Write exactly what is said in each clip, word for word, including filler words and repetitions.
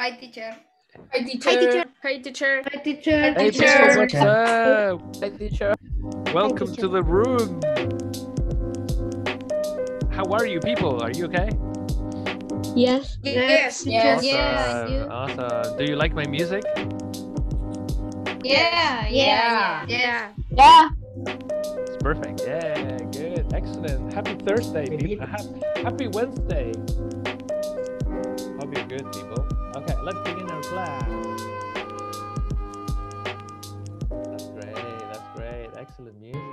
Hi, teacher. Hi, teacher. Hi, teacher. Hi, teacher. Hi, teacher. Hi, Hey, teacher. people, what's up? Hi, teacher. Welcome teacher. to the room. How are you, people? Are you okay? Yes. Yes, teacher. Yes. Yeah, I do. Awesome. Awesome. Do you like my music? Yeah, yeah, yeah. Yeah. It's perfect. Yeah, good. Excellent. Happy Thursday, people. Happy, happy Wednesday. Hope you're good, people. Okay, let's begin our class. That's great. That's great. Excellent music.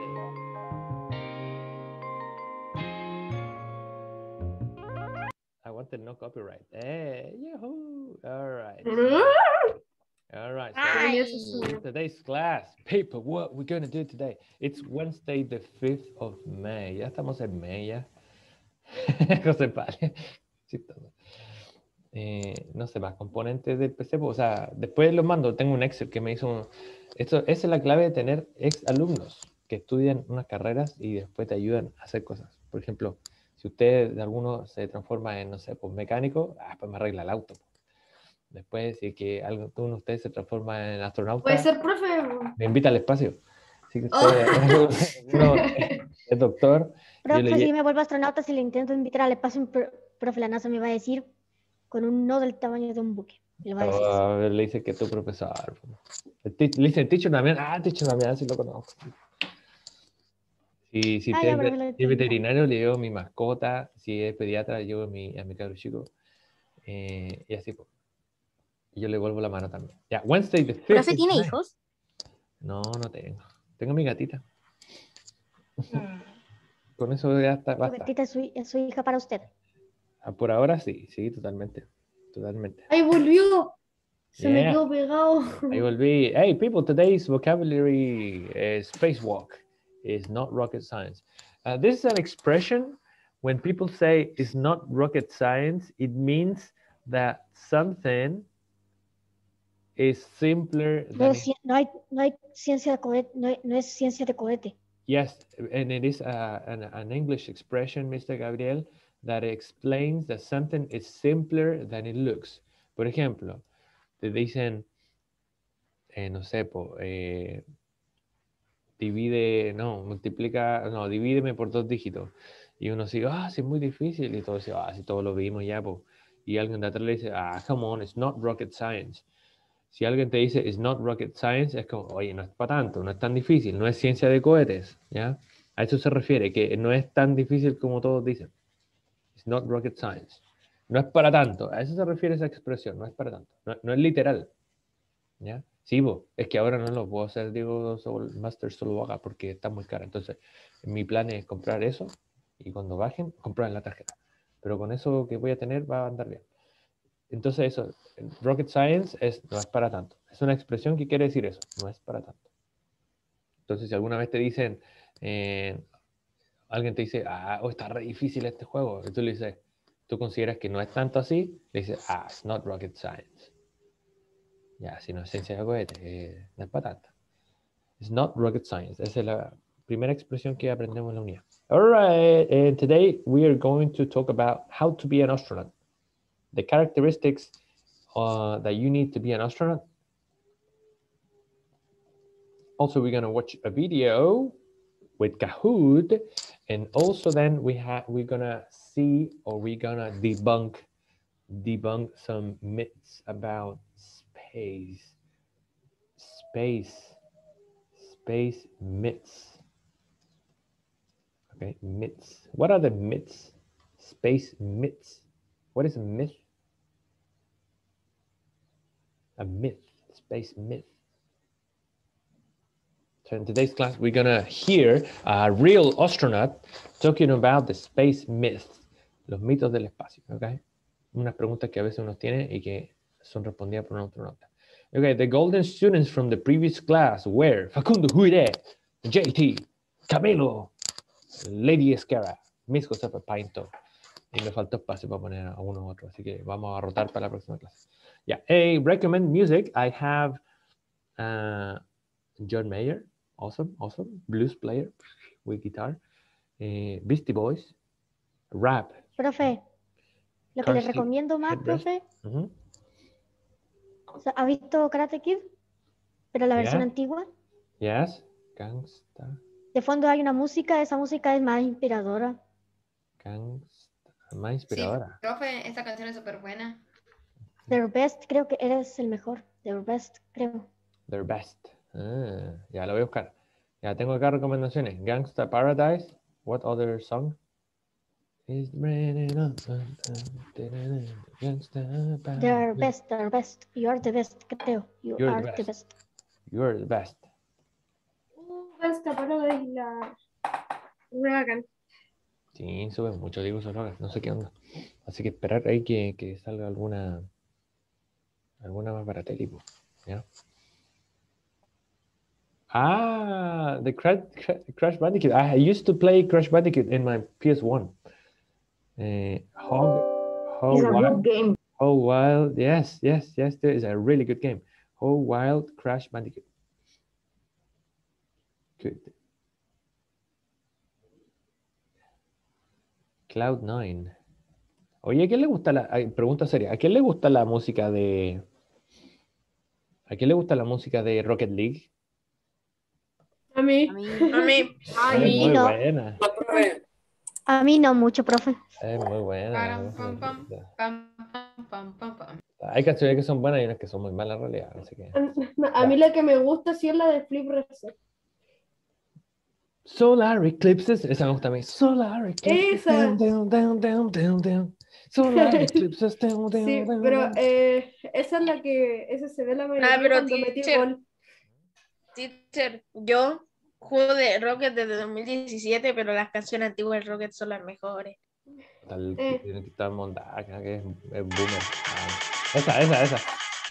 I wanted no copyright. Hey, yahoo! All right. All right. So Hi. in today's class, people, what we're going to do today? It's Wednesday, the fifth of May. Ya estamos en May, ya. José Pale. Chistoso. Eh, no sé, más componentes del P C. Pues, o sea, después los mando. Tengo un Excel que me hizo un... Esto, esa es la clave de tener ex alumnos que estudian unas carreras y después te ayudan a hacer cosas. Por ejemplo, si usted de alguno se transforma en, no sé, pues mecánico, ah, pues me arregla el auto. Después, si que alguno de ustedes se transforma en astronauta, Puede ser profe. me invita al espacio. Si usted uno es doctor, yo Profe, le si me vuelvo astronauta, si le intento invitar al espacio, un pro- profe la NASA me va a decir con un no del tamaño de un buque. Le va a decir así. oh, le dice que es tu profesor. El ti- le dice el teacher Damián, ah, el teacher Damián, sí lo conozco. Si, si Ah, usted ya, es pero ve- me lo si es entiendo. veterinario, le llevo mi mascota. Si es pediatra, le llevo mi, a mi cabro chico. Eh, y así, pues. Y yo le vuelvo la mano también. Ya, Wednesday the fifth. ¿Profe of tiene May. hijos? No, no tengo. Tengo mi gatita. Con eso ya está, Tu basta. gatita es su, es su hija para usted. Ah, por ahora sí, sí, totalmente. Totalmente. Ahí volvió. Se me Yeah. quedó pegado. Ahí volví. Hey, people, today's vocabulary uh, spacewalk is not rocket science. Uh, this is an expression when people say it's not rocket science, it means that something is simpler No, than es it. ci- no, hay, no hay ciencia de cohete, no, hay- no es ciencia de cohete. Yes, and it is uh, an, an English expression, Mister Gabriel, that explains that something is simpler than it looks. Por ejemplo, te dicen, eh, no sé, po, eh, divide, no, multiplica, no, divídeme por dos dígitos. Y uno sigue, ah, sí, es muy difícil. Y todo dice, ah, sí, todo lo vimos ya, po. Y alguien de atrás le dice, ah, come on, it's not rocket science. Si alguien te dice, it's not rocket science, es como, oye, no es para tanto, no es tan difícil, no es ciencia de cohetes, ¿ya? A eso se refiere, que no es tan difícil como todos dicen. It's not rocket science. No es para tanto, a eso se refiere esa expresión, no es para tanto, no, no es literal, ¿ya? Sí, bo, es que ahora no lo puedo hacer, digo, Soul Master solo haga porque está muy cara. Entonces, mi plan es comprar eso y cuando bajen, comprar en la tarjeta. Pero con eso que voy a tener va a andar bien. Entonces, eso, rocket science es, no es para tanto. Es una expresión que quiere decir eso, no es para tanto. Entonces, si alguna vez te dicen, eh, alguien te dice, ah, oh, está re difícil este juego, y tú le dices, tú consideras que no es tanto así, le dices, ah, it's not rocket science. Ya, si no es ciencia de cohete, eh, no es para tanto. It's not rocket science. Esa es la primera expresión que aprendemos en la unidad. All right, and today we are going to talk about how to be an astronaut. The characteristics uh, that you need to be an astronaut. Also, we're gonna watch a video with Kahoot, and also then we have we're gonna see or we're gonna debunk debunk some myths about space. Space. Space myths. Okay, myths. What are the myths? Space myths. What is a myth? A myth, space myth. So in today's class, we're gonna hear a real astronaut talking about the space myths, los mitos del espacio, okay? Unas preguntas que a veces uno tiene y que son respondidas por un astronauta. Okay, the golden students from the previous class were Facundo Huire, J T, Camilo, Lady Escara, Miss Josefa Painto. Y me faltó espacio para poner a uno u otro, así que vamos a rotar para la próxima clase. Yeah, a recommend music. I have uh, John Mayer, awesome, awesome, blues player with guitar, uh, Beastie Boys, rap. Profe, lo que Car le seat recomiendo más, headrest. profe, Uh-huh. O sea, ¿ha visto Karate Kid? Pero la versión Yeah. antigua. Yes. Gangsta. De fondo hay una música, esa música es más inspiradora. Gangsta. Más Sí, inspiradora. profe, esta canción es súper buena. Their Best, creo que eres el mejor. Their Best, creo. Their best. Ah, ya lo voy a buscar. Ya tengo acá recomendaciones. Gangsta Paradise. What other song? Is raining on- Gangsta Their Paradise. Best, Their Best. You are the best, creo. You You're are the the best. best. You're the best. Esta parada es la nueva canción. Sí, sube mucho, digo, solo no sé qué onda. Así que esperar ahí que, que salga alguna alguna más para tele, po, ¿ya? Ah, the Crash, Crash Bandicoot. I used to play Crash Bandicoot in my P S one. Uh, how, how It's a wild, good game. how wild, yes, yes, yes, there is a really good game. How Wild Crash Bandicoot. Good. Cloud nine. Oye, ¿a quién le gusta la, ay, pregunta seria, ¿a quién le gusta la música de, ¿a quién le gusta la música de Rocket League? A mí. A mí. A mí. A Es mí muy no. buena. A mí no mucho, profe. Es muy buena. Param, pam, pam, pam, pam, pam, pam, pam. Hay canciones que son buenas y unas que son muy malas en realidad. Así que... A, a mí la que me gusta sí es la de Flip Reset. Solar Eclipses, esa me gusta a mí. Solar Eclipses. Esa. Down, down, down, down, down, down. Solar Eclipses. Down, down, Sí, down, pero down. eh, esa es la que, esa se ve la mayoría Ah, pero cuando metí teacher. gol. Teacher, yo juego de Rocket desde dos mil diecisiete, pero las canciones antiguas de Rocket son las mejores. Tal, Eh. tiene que estar montada, que es, es boomer. Ah, esa, esa, esa.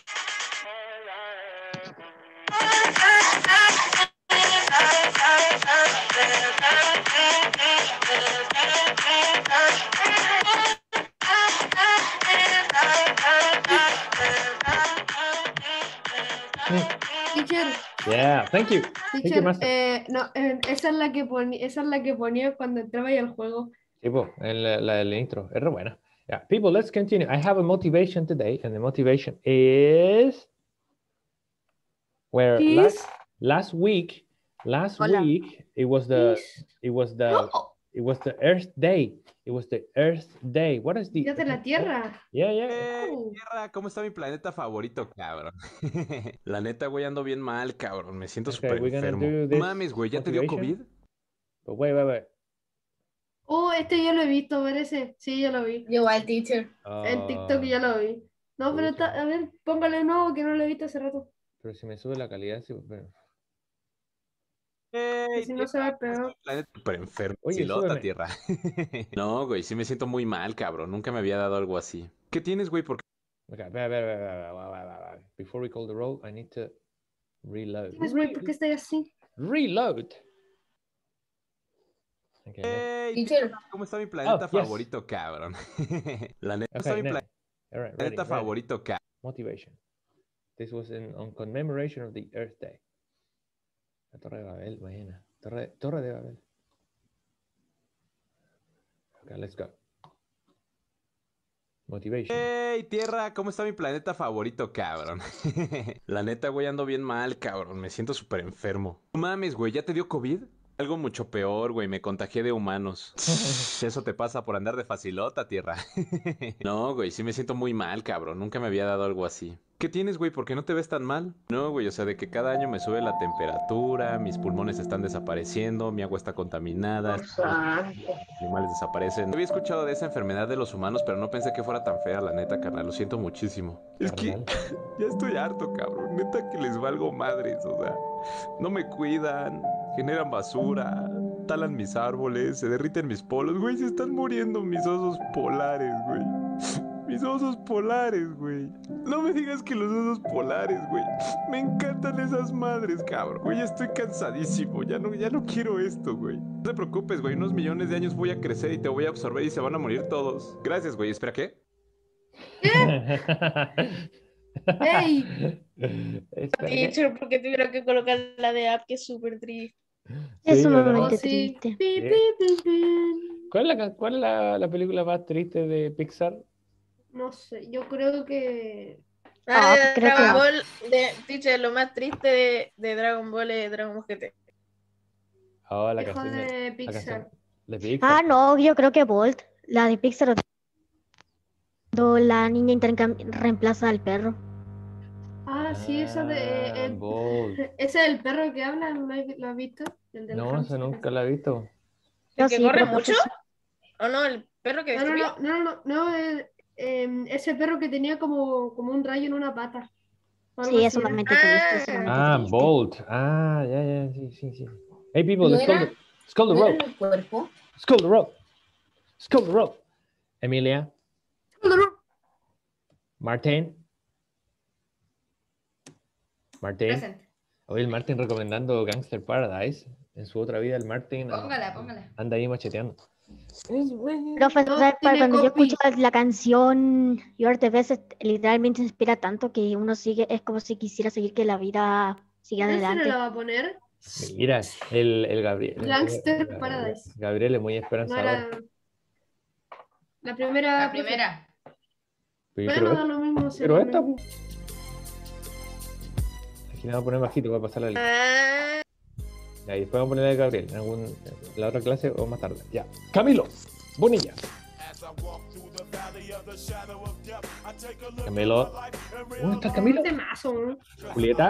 Teacher, Yeah, thank you. Thank you, teacher, master. eh, no, eh, esa es la que ponía, esa es la que ponía cuando entraba ahí al juego. Tipo, en la, la del intro. Es re buena. Yeah, people, let's continue. I have a motivation today, and the motivation is where last, Kiss. last week, last Hola. week it was the Kiss. it was the No, it was the Earth Day. It was the Earth Day. What is the Día de la Tierra. Yeah, yeah. ¡Ey, Oh. tierra! ¿Cómo está mi planeta favorito, cabrón? La neta, güey, ando bien mal, cabrón. Me siento Okay, súper we're gonna enfermo. do No this mames, güey, ¿ya te dio motivation. COVID? But wait, wait, wait. Oh, este ya lo he visto, parece. Sí, ya lo vi. Igual, teacher. En TikTok ya lo vi. No, pero pucha. está, a ver, póngale nuevo que no lo he visto hace rato. Pero si me sube la calidad, sí, pero- ¡Ey, Si no se ve peor. planeta súper enfermo. Oye, Silota, súbeme. tierra. No, güey, sí me siento muy mal, cabrón. Nunca me había dado algo así. ¿Qué tienes, güey? ¿Por qué? Okay, wait, wait, wait, wait, wait, wait, wait, wait. Before we call the roll, I need to reload. ¿Tienes, güey? ¿Por qué estás así? Reload. Okay, next. ¡Ey, Teacher. tierra! ¿Cómo está mi planeta Oh, yes. favorito, cabrón? La neta, ¿cómo está Okay, mi now. All right, ready, planeta ready. favorito, cabrón? Motivation. This was in on commemoration of the Earth Day. La Torre de Babel, buena. Torre, Torre de Babel. Okay, let's go. Motivation. ¡Ey, tierra! ¿Cómo está mi planeta favorito, cabrón? La neta, güey, ando bien mal, cabrón. Me siento súper enfermo. No mames, güey, ¿ya te dio COVID? Algo mucho peor, güey. Me contagié de humanos. Eso te pasa por andar de facilota, tierra. No, güey, sí me siento muy mal, cabrón. Nunca me había dado algo así. ¿Qué tienes, güey? ¿Por qué no te ves tan mal? No, güey, o sea, de que cada año me sube la temperatura, mis pulmones están desapareciendo, mi agua está contaminada, los animales desaparecen. Había escuchado de esa enfermedad de los humanos, pero no pensé que fuera tan fea, la neta, carnal. Lo siento muchísimo. Es que Carnal. ya estoy harto, cabrón. Neta que les valgo madres, o sea. No me cuidan, generan basura, talan mis árboles, se derriten mis polos. Güey, se están muriendo mis osos polares, güey. Mis osos polares, güey. No me digas que los osos polares, güey. Me encantan esas madres, cabrón. Güey, estoy cansadísimo. Ya no, ya no quiero esto, güey. No te preocupes, güey. Unos millones de años voy a crecer y te voy a absorber y se van a morir todos. Gracias, güey. Espera, ¿qué? ¡Ey! Espera, ¿qué? Teacher, porque tuvieron que colocar la de app que es súper triste. Es Sí, ¿verdad? sumamente Oh, sí. triste. Pi, Sí. pi, pi, pi. ¿Cuál es, la, cuál es la, la película más triste de Pixar? No sé, yo creo que Ah, Ah, de creo que Dragon no. Ball, de, teacher, lo más triste de, de Dragon Ball es Dragon Ball G T. Oh, la Hijo canción de, de la Pixar. canción de Pixar. Ah, no, yo creo que Bolt, la de Pixar, cuando la niña intercam- reemplaza al perro. Ah, sí, esa de. Ah, eh, Bolt. ese es el perro que habla, ¿lo has lo has visto? El del No, esa hámster. nunca la he visto. ¿El Yo que sí, corre pero mucho? profesor- ¿O no? ¿El perro que No, no, destruye? no, no, no, no, eh, em, ese perro que tenía como, como un rayo en una pata. o algo Sí, así es era. sumamente triste, es sumamente Ah, triste. Bolt. Ah, ya, ya, sí, sí, sí. Hey, people, ¿No let's call era- the, let's call the ¿No era rope. en el cuerpo? Let's call the rope. Let's call the rope. Emilia. Martín. Martín. Present. Hoy el Martín recomendando Gangster Paradise. En su otra vida, el Martín anda- Póngala, póngala. anda ahí macheteando. Profesor, No ¿sabe? tiene Cuando yo copy. escucho la canción You're the Best, literalmente me inspira tanto que uno sigue, es como si quisiera seguir que la vida siga ¿Quién se adelante. la va a poner? Mira, el, el Gabriel. Gangster el- Paradise. Gabriel es muy No esperanzador. era. La primera. La primera. Pero yo Bueno, quiero da lo mismo. sí, quiero lo esta, mismo. Aquí le voy a poner bajito, voy a pasar la lista. Ah, Ya, y después vamos a ponerle a Gabriel en algún, en la otra clase o más tarde. Ya. Camilo, Bonilla. Camilo. ¿Dónde está Camilo? Un temazo, ¿no? Julieta.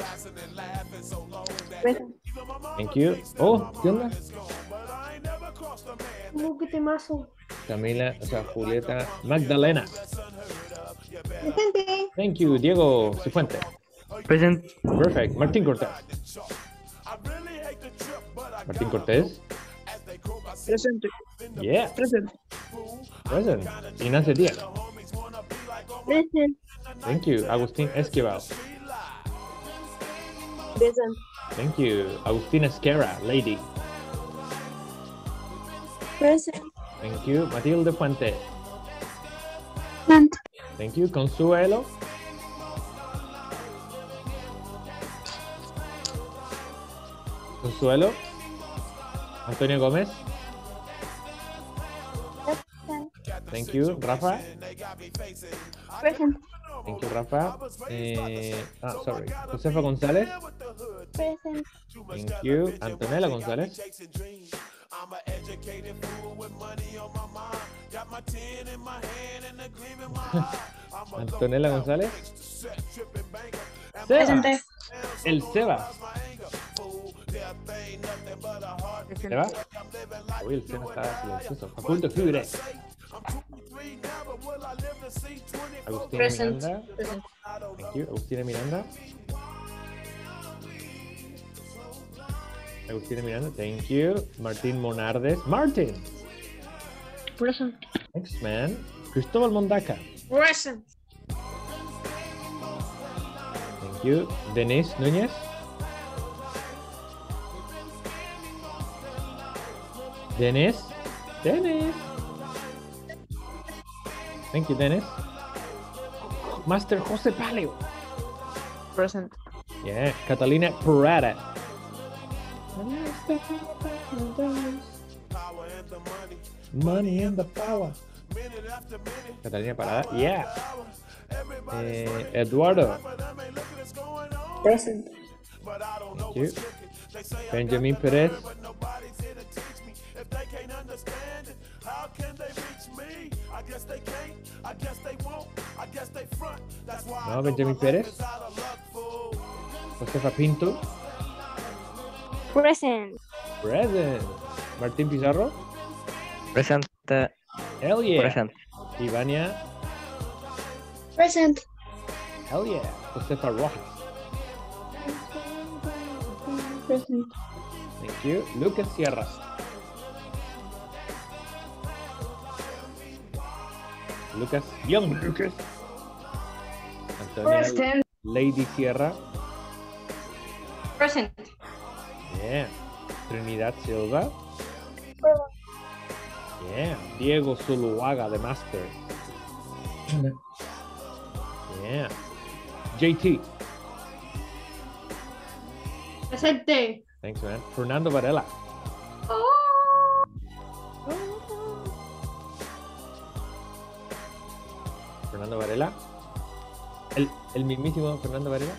Thank you. Oh, ¿qué onda? Uh, qué temazo. Camila, o sea, Julieta. Magdalena. Thank you. Diego Cifuente. Present. Perfect. Martín Cortés. Martín Cortés. Presente. Yeah. Present. Present. Ignacio Díaz. Present. Thank you. Agustín Esquivel. Present. Thank you. Agustina Esquerra, lady. Present. Thank you. Matilde Fuente. Present. Thank you. Consuelo. Consuelo. Antonio Gómez. Thank you. Rafa. Present. Thank you, Rafa. Eh, ah, sorry. Josefa González. Present. Thank you. Antonella González. Antonella González. Seba. Presente. El Seba. ¿Seba? Uy, el Seba está silencioso. Facundo Fibre. Agustina Present. Miranda. Present. Thank you. Agustina Miranda. Agustina Miranda. Thank you. Martín Monardes. Martin. Present. Thanks, man. Cristóbal Mondaca. present. Thank you. Denise Núñez. Dennis. Dennis. Thank you, Dennis. Master José Paleo. Present. Yeah. Catalina Parada. Money and the power. Catalina Parada. Yeah. Eh, Eduardo. Present. Thank you. Benjamin Perez. No, Benjamin Pérez. Josefa Pinto. Present. Present. Martín Pizarro. Present. Hell yeah. Present. Ivania. Present. Hell yeah. Josefa Rojas. Present. Thank you. Lucas Sierra. Lucas. Young Lucas. Antonia Present. Lady Sierra. Present. Yeah. Trinidad Silva. Yeah. Diego Zuluaga, the master. Yeah. J T. Presente. Thanks, man. Fernando Varela. Fernando Varela. El, el mismísimo Fernando Varela.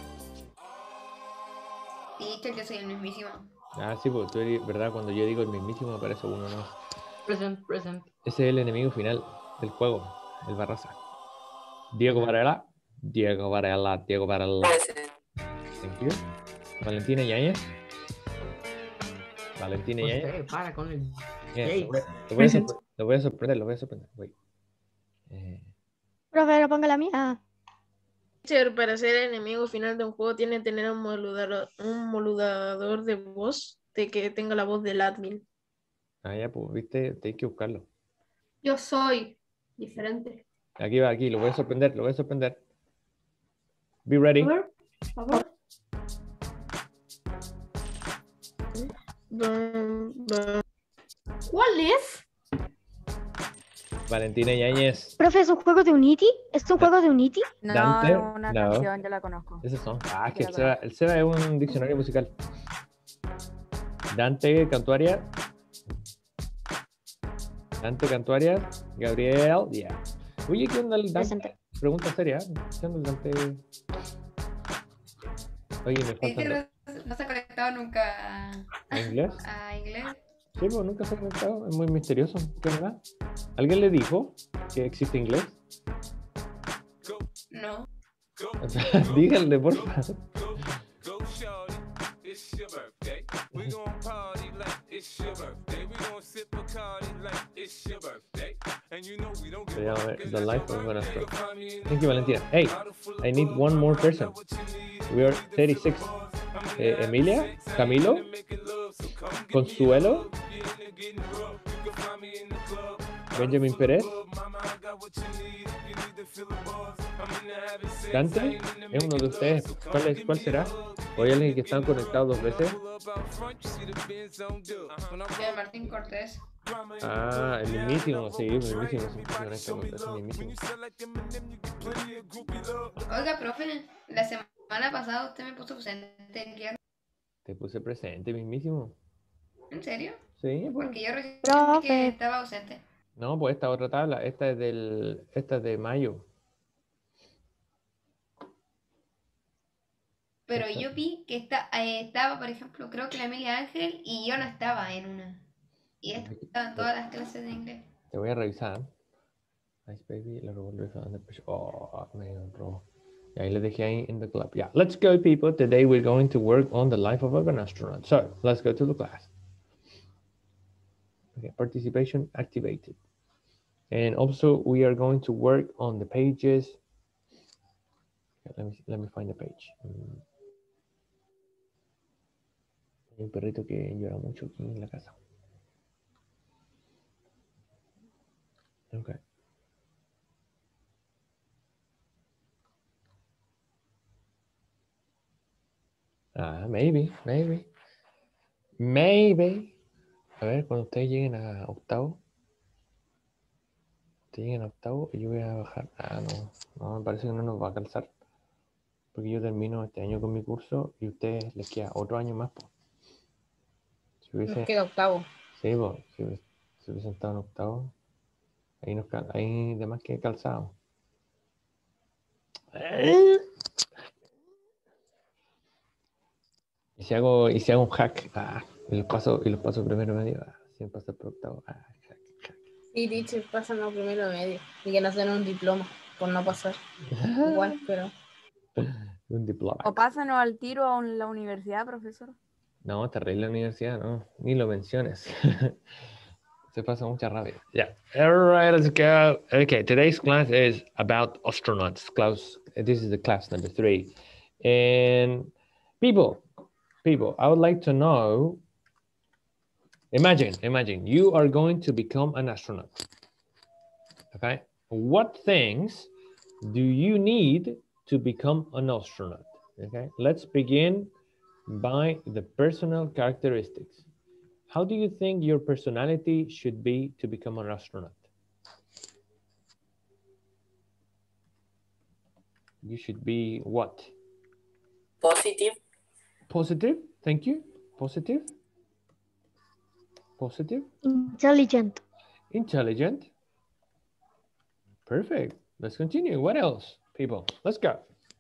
Teacher, yo soy el mismísimo. Ah, sí, pues tú eres, ¿verdad? Cuando yo digo el mismísimo aparece uno más. Present, present. Ese es el enemigo final del juego, el Barraza. Diego Varela. Diego Varela, Diego Varela. Thank you. Valentina Yáñez. Valentina Yáñez. José, para con el... Yeah, Jay. lo, voy, lo voy a sorpre- lo voy a sorprender, lo voy a sorprender. Wait. Eh, Profe, no ponga la mía. Teacher, para ser el enemigo final de un juego tiene que tener un modulador, un modulador de voz de que tenga la voz del admin. ah, ya, pues, viste, hay que buscarlo. Yo soy diferente. Aquí va, aquí, lo voy a sorprender, lo voy a sorprender. Be A ready. ver, a ver. Bum, bum. ¿Cuál es? Valentina Yáñez. Profe, ¿es un juego de Unity? ¿Es un juego de Unity? No, Dante, es una no. canción, yo la conozco. Esos son. Ah, es que Ya el lo Seba, el Seba es un diccionario musical. Dante Cantuarias. Dante Cantuarias. Gabriel. Yeah. Oye, ¿qué onda el Dante? Presente. Pregunta seria. ¿Qué onda el Dante? Oye, me falta. Teacher no, no se ha conectado nunca ¿En inglés? a inglés. Sí, pues nunca se ha conectado. Es muy misterioso. ¿Qué verdad? ¿Alguien le dijo que existe inglés? No. Díganle, por favor. Se llama The Life of an Astronaut. Thank you, Valentina. Hey, I need one more person. We are thirty-six. Eh, Emilia, Camilo, Consuelo, Benjamin Pérez, Dante, es uno de ustedes. ¿Cuál, es, cuál será? ¿O hay alguien que están conectados dos veces? Yo, Martín Cortés. Ah, el mismísimo, sí, el mismísimo, sí, sí, es el mismísimo. Oiga, profe, la semana pasada usted me puso ausente. ¿En Te puse presente, mismísimo. ¿En serio? Sí, pues. Porque yo recién vi Profe. que estaba ausente. No, pues esta otra tabla, esta es del, esta es de mayo. Pero Esta. yo vi que está, eh, estaba, por ejemplo, creo que la Emilia Ángel y yo no estaba en una. Y estaban todas las clases de inglés. Te voy a revisar. Nice baby, la revolver under pressure. Oh, me honró. Y ahí le dejé ahí in the club. Yeah, let's go, people. Today we're going to work on the life of an astronaut. So, let's go to the class. Okay, participation activated. And also, we are going to work on the pages. Okay, let me let me find the page. Mm. Hay un perrito que llora mucho aquí en la casa. Okay. Ah, maybe, maybe, maybe. A ver, cuando ustedes lleguen a octavo, ustedes lleguen a octavo, yo voy a bajar. Ah, no, no, me parece que no nos va a calzar. Porque yo termino este año con mi curso y a ustedes les queda otro año más. Po. Si hubiese, Nos queda octavo. sí, po, si, hubiese, si hubiesen estado en octavo, ahí, nos, cal- ahí de más que calzado. Y si hago, y si hago un hack, ah, y los paso, y los paso primero medio, ah, sin pasar por octavo, ah, hack, hack. Sí, teacher, pasan lo primero medio. Y que nos den un diploma por no pasar. Igual, pero... Un diploma. O pásanos al tiro a un- la universidad, profesor. No, terrible la universidad, no, ni lo menciones. Se pasa mucha rabia. Yeah. All right, let's go. Okay, today's class is about astronauts. Class, this is the class number three. And people, people, I would like to know, imagine, imagine, you are going to become an astronaut. Okay? What things do you need to become an astronaut? Okay, let's begin by the personal characteristics. How do you think your personality should be to become an astronaut? You should be what? Positive. Positive, thank you. Positive. Positive. Intelligent. Intelligent. Perfect. Let's continue. What else, people? Let's go.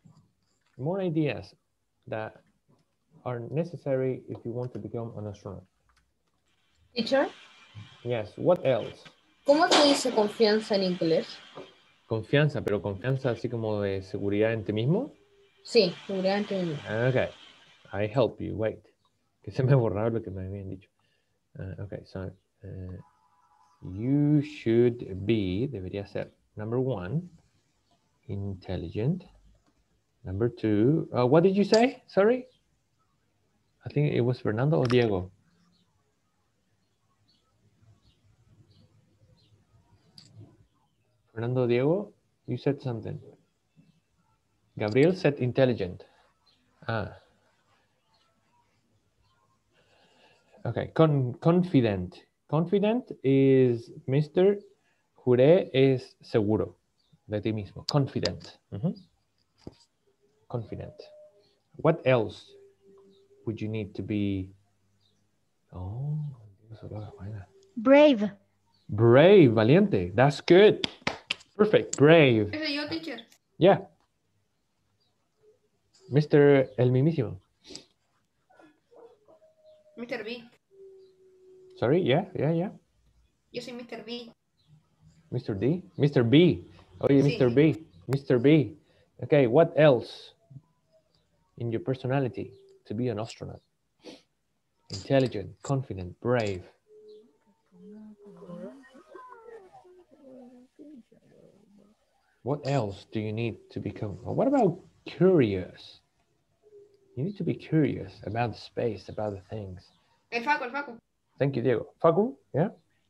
More ideas that are necessary if you want to become an astronaut. Teacher, Yes, what else? ¿cómo se dice confianza en inglés? Confianza, pero confianza así como de seguridad en ti mismo. Sí, seguridad en ti mismo. Okay, I help you. Wait, que se me borraba lo que me habían dicho. Uh, okay, so uh, you should be, debería ser, number one, intelligent. Number two, uh, what did you say? Sorry? I think it was Fernando or Diego. Fernando, Diego, you said something. Gabriel said intelligent. Ah. Okay, Con confident. Confident is Mister Juré es seguro de ti mismo. Confident. Mm-hmm. Confident. What else would you need to be? Oh, brave. Brave, valiente. That's good. Perfect. Brave. Ese yo, teacher. Yeah. Mister El Mismísimo. Mister B. Sorry, yeah, yeah, yeah. Yo soy Mister B. Mister D? Mister B. Oye, Sí. Mister B. Mister B. Okay, what else in your personality to be an astronaut? Intelligent, confident, brave. What else do you need to become? What about curious? You need to be curious about the space, about the things. El Facu, el Facu. Thank you, Diego. Facu, yeah?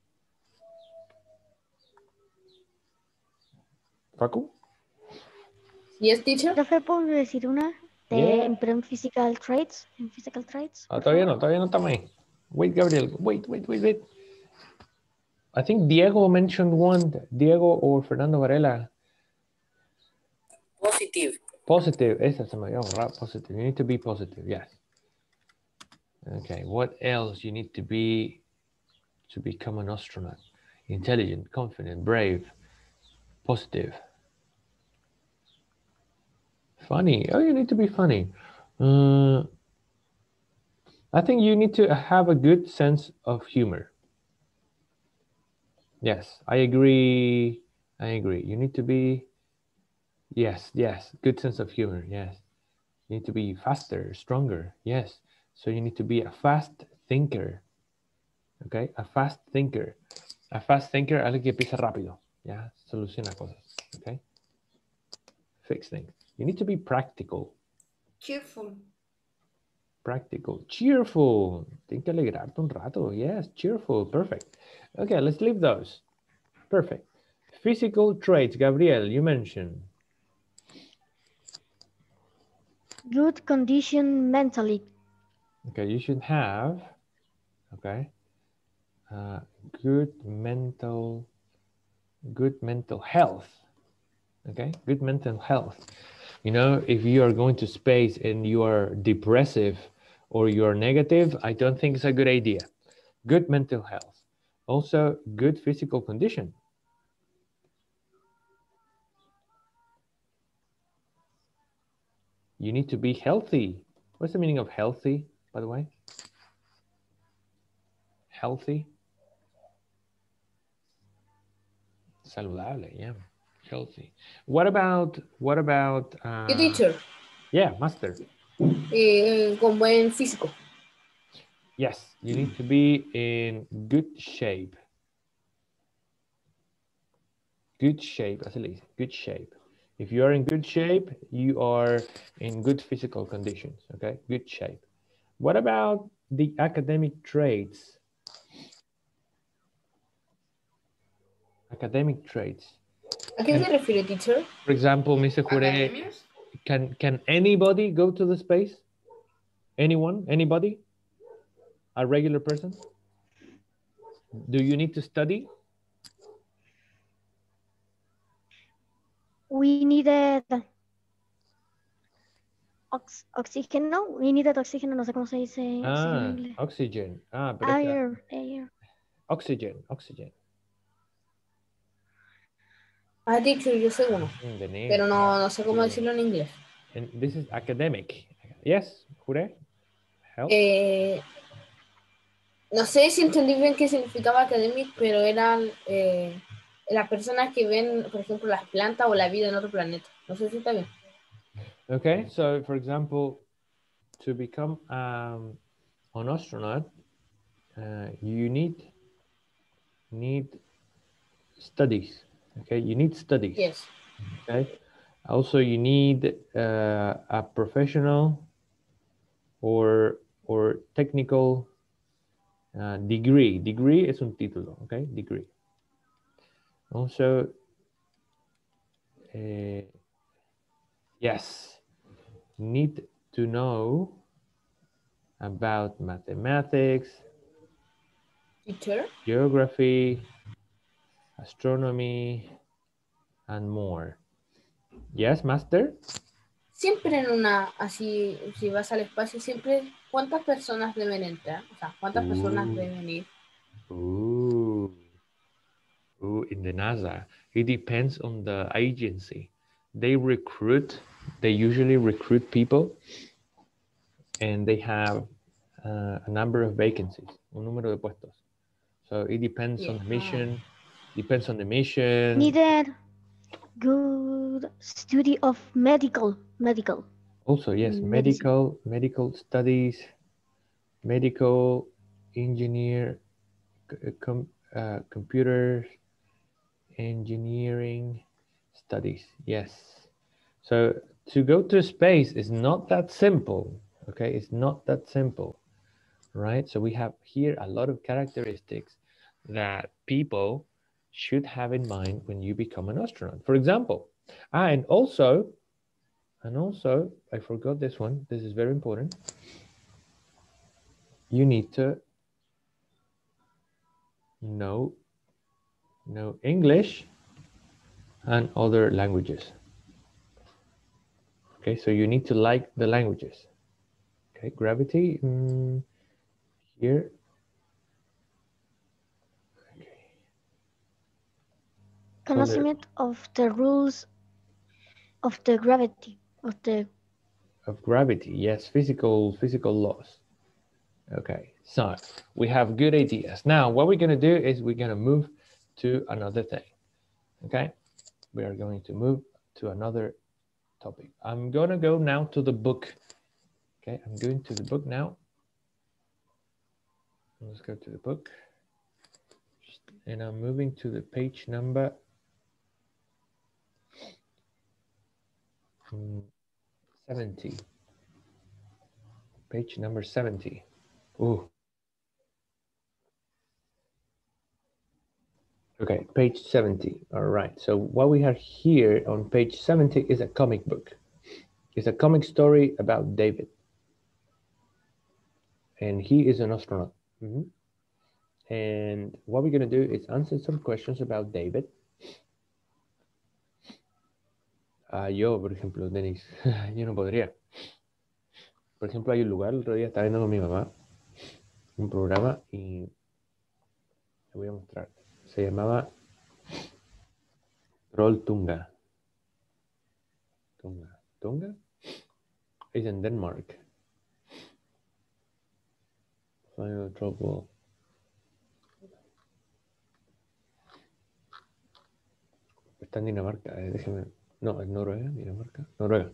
Facu? Yes, teacher. Profe, ¿puedo decir una? De, Yeah. Pero en physical traits. En physical traits. Ah, todavía no, todavía no estamos ahí. Wait, Gabriel. Wait, wait, wait, wait. I think Diego mentioned one. Diego or Fernando Varela. Positive. Positive. Esa se me había borrado. Positive. You need to be positive. Yes. Okay. What else you need to be to become an astronaut? Intelligent, confident, brave, positive. Funny. Oh, you need to be funny. Uh, I think you need to have a good sense of humor. Yes, I agree. I agree. You need to be, yes, yes, good sense of humor. Yes. You need to be faster, stronger. Yes. So you need to be a fast thinker. Okay, a fast thinker. A fast thinker, alguien que piensa rápido. Ya, soluciona cosas. Okay. Fix things. You need to be practical. Cheerful. Practical. Cheerful. Tienes que alegrarte un rato. Yes, cheerful. Perfect. Okay, let's leave those. Perfect. Physical traits. Gabriel, you mentioned. Good condition mentally. Okay, you should have, okay, uh, good mental, good mental health. Okay, good mental health. You know, if you are going to space and you are depressive or you are negative, I don't think it's a good idea. Good mental health. Also, good physical condition. You need to be healthy. What's the meaning of healthy, by the way? Healthy. Saludable, yeah. Healthy. What about, what about... Uh, ¿Qué teacher? Yeah, master. Eh, con buen físico. Yes, you need to be in good shape. Good shape, así le dice, good shape. If you are in good shape, you are in good physical conditions, okay? Good shape. What about the academic traits? Academic traits. ¿A qué se refiere, teacher? For example, Mister Jure, can, can anybody go to the space? Anyone? Anybody? A regular person? Do you need to study? We needed ox oxígeno. We needed oxígeno, no sé cómo se dice. Ah, en inglés. oxygen. Ah, pero esta- Air, air. oxygen, oxygen. Ah, teacher, yo sé uno. Mm, the name. Pero no, no sé cómo Yeah. decirlo en inglés. And this is academic. Yes, Jure? Help. Eh, no sé si entendí bien qué significaba academic, pero eran eh, las personas que ven, por ejemplo, las plantas o la vida en otro planeta. No sé si está bien. Okay, so for example, to become um, an astronaut, uh, you need need studies. Okay, you need studies. Yes. Okay. Also, you need uh, a professional or or technical uh, degree. Degree es un título. Okay, degree. Also, uh, yes, need to know about mathematics, Teacher. geography, astronomy, and more. Yes, master? Siempre en una, así, si vas al espacio, siempre, ¿cuántas personas deben entrar? O sea, ¿cuántas personas Ooh. deben ir? Ooh. Ooh, in the NASA, it depends on the agency. They recruit, they usually recruit people and they have uh, a number of vacancies, un número de puestos. So it depends Yeah. on the mission, depends on the mission. Needed good study of medical, medical. Also, yes, Medicine. medical, medical studies, medical engineer, c- com, uh, computer engineering studies. Yes. So to go to space is not that simple. Okay, it's not that simple, right? So we have here a lot of characteristics that people should have in mind when you become an astronaut. For example, ah, and also, and also, I forgot this one. This is very important. You need to know, know English and other languages. Okay, so you need to like the languages. Okay, gravity, mm, here. Okay. Conocement of the rules of the gravity, of the Of gravity, yes, physical, physical laws. Okay, so we have good ideas. Now, what we're gonna do is we're gonna move to another thing, okay? We are going to move to another topic. I'm gonna go now to the book. Okay, I'm going to the book now. Let's go to the book. And I'm moving to the page number seventy. Page number seventy. Ooh. Okay, page seventy. All right. So what we have here on page seventy is a comic book. It's a comic story about David. And he is an astronaut. Mm-hmm. And what we're going to do is answer some questions about David. Uh, yo, por ejemplo, Denis, yo no podría. Por ejemplo, hay un lugar, el otro día estaba viendo con mi mamá un programa y le voy a mostrar. Se llamaba Troll Tunga. Tunga. Tunga? Es en Denmark. Final Trouble. Está en Dinamarca, eh, déjeme. No, es Noruega, Dinamarca. Noruega.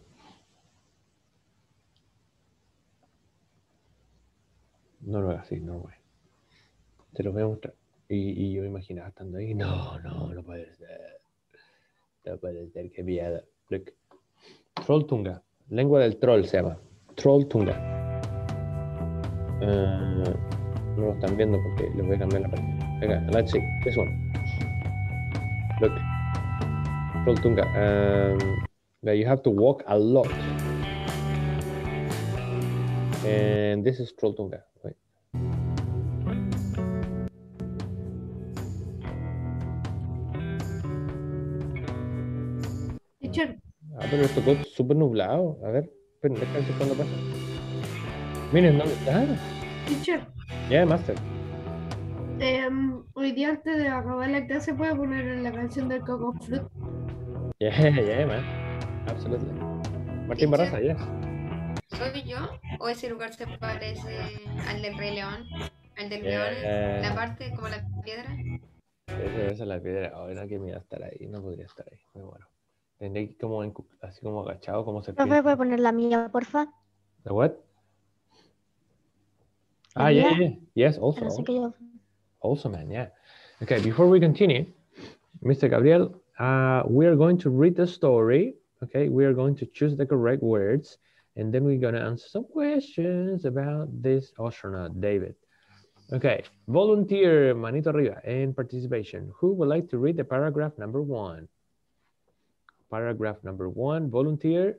Noruega, sí, Noruega. Te lo voy a mostrar. Y, y yo imaginaba estando ahí. No, no, no puede ser. No puede ser, qué miedo. Look. Troll Tunga. Lengua del troll se llama. Troll Tunga. Uh, no lo están viendo porque les voy a cambiar la pantalla. Venga, let's see. This one. Look. Troll Tunga. Um, that you have to walk a lot. And this is Troll Tunga. Wait. Teacher, Ah, pero esto todo súper nublado. A ver, esperen, déjense cuando pasa. Miren, ¿dónde está? teacher, Yeah, master. em, hoy día antes de acabar la clase puede poner la canción del Coco Fruit. Yeah, yeah, man. Absolutely. Martín Teacher. Barraza, yes. ¿Soy yo? ¿O ese lugar se parece al del Rey León? ¿Al del león? Eh, La parte como la piedra. Esa esa es la piedra. Oh, no, que me iba a estar ahí. No podría estar ahí. Me muero. Tendría que ir como en- así como agachado, como Profe, serpiente. ¿puede poner la mía, porfa? ¿The what? La Ah, yeah, mía. yeah. Yes, also. No sé qué yo. Also, man, yeah. Okay, before we continue, Mister Gabriel, uh, we are going to read the story. Okay, we are going to choose the correct words, and then we're going to answer some questions about this astronaut, David. Okay, volunteer, manito arriba, and participation. Who would like to read the paragraph number one? Paragraph number one, volunteer.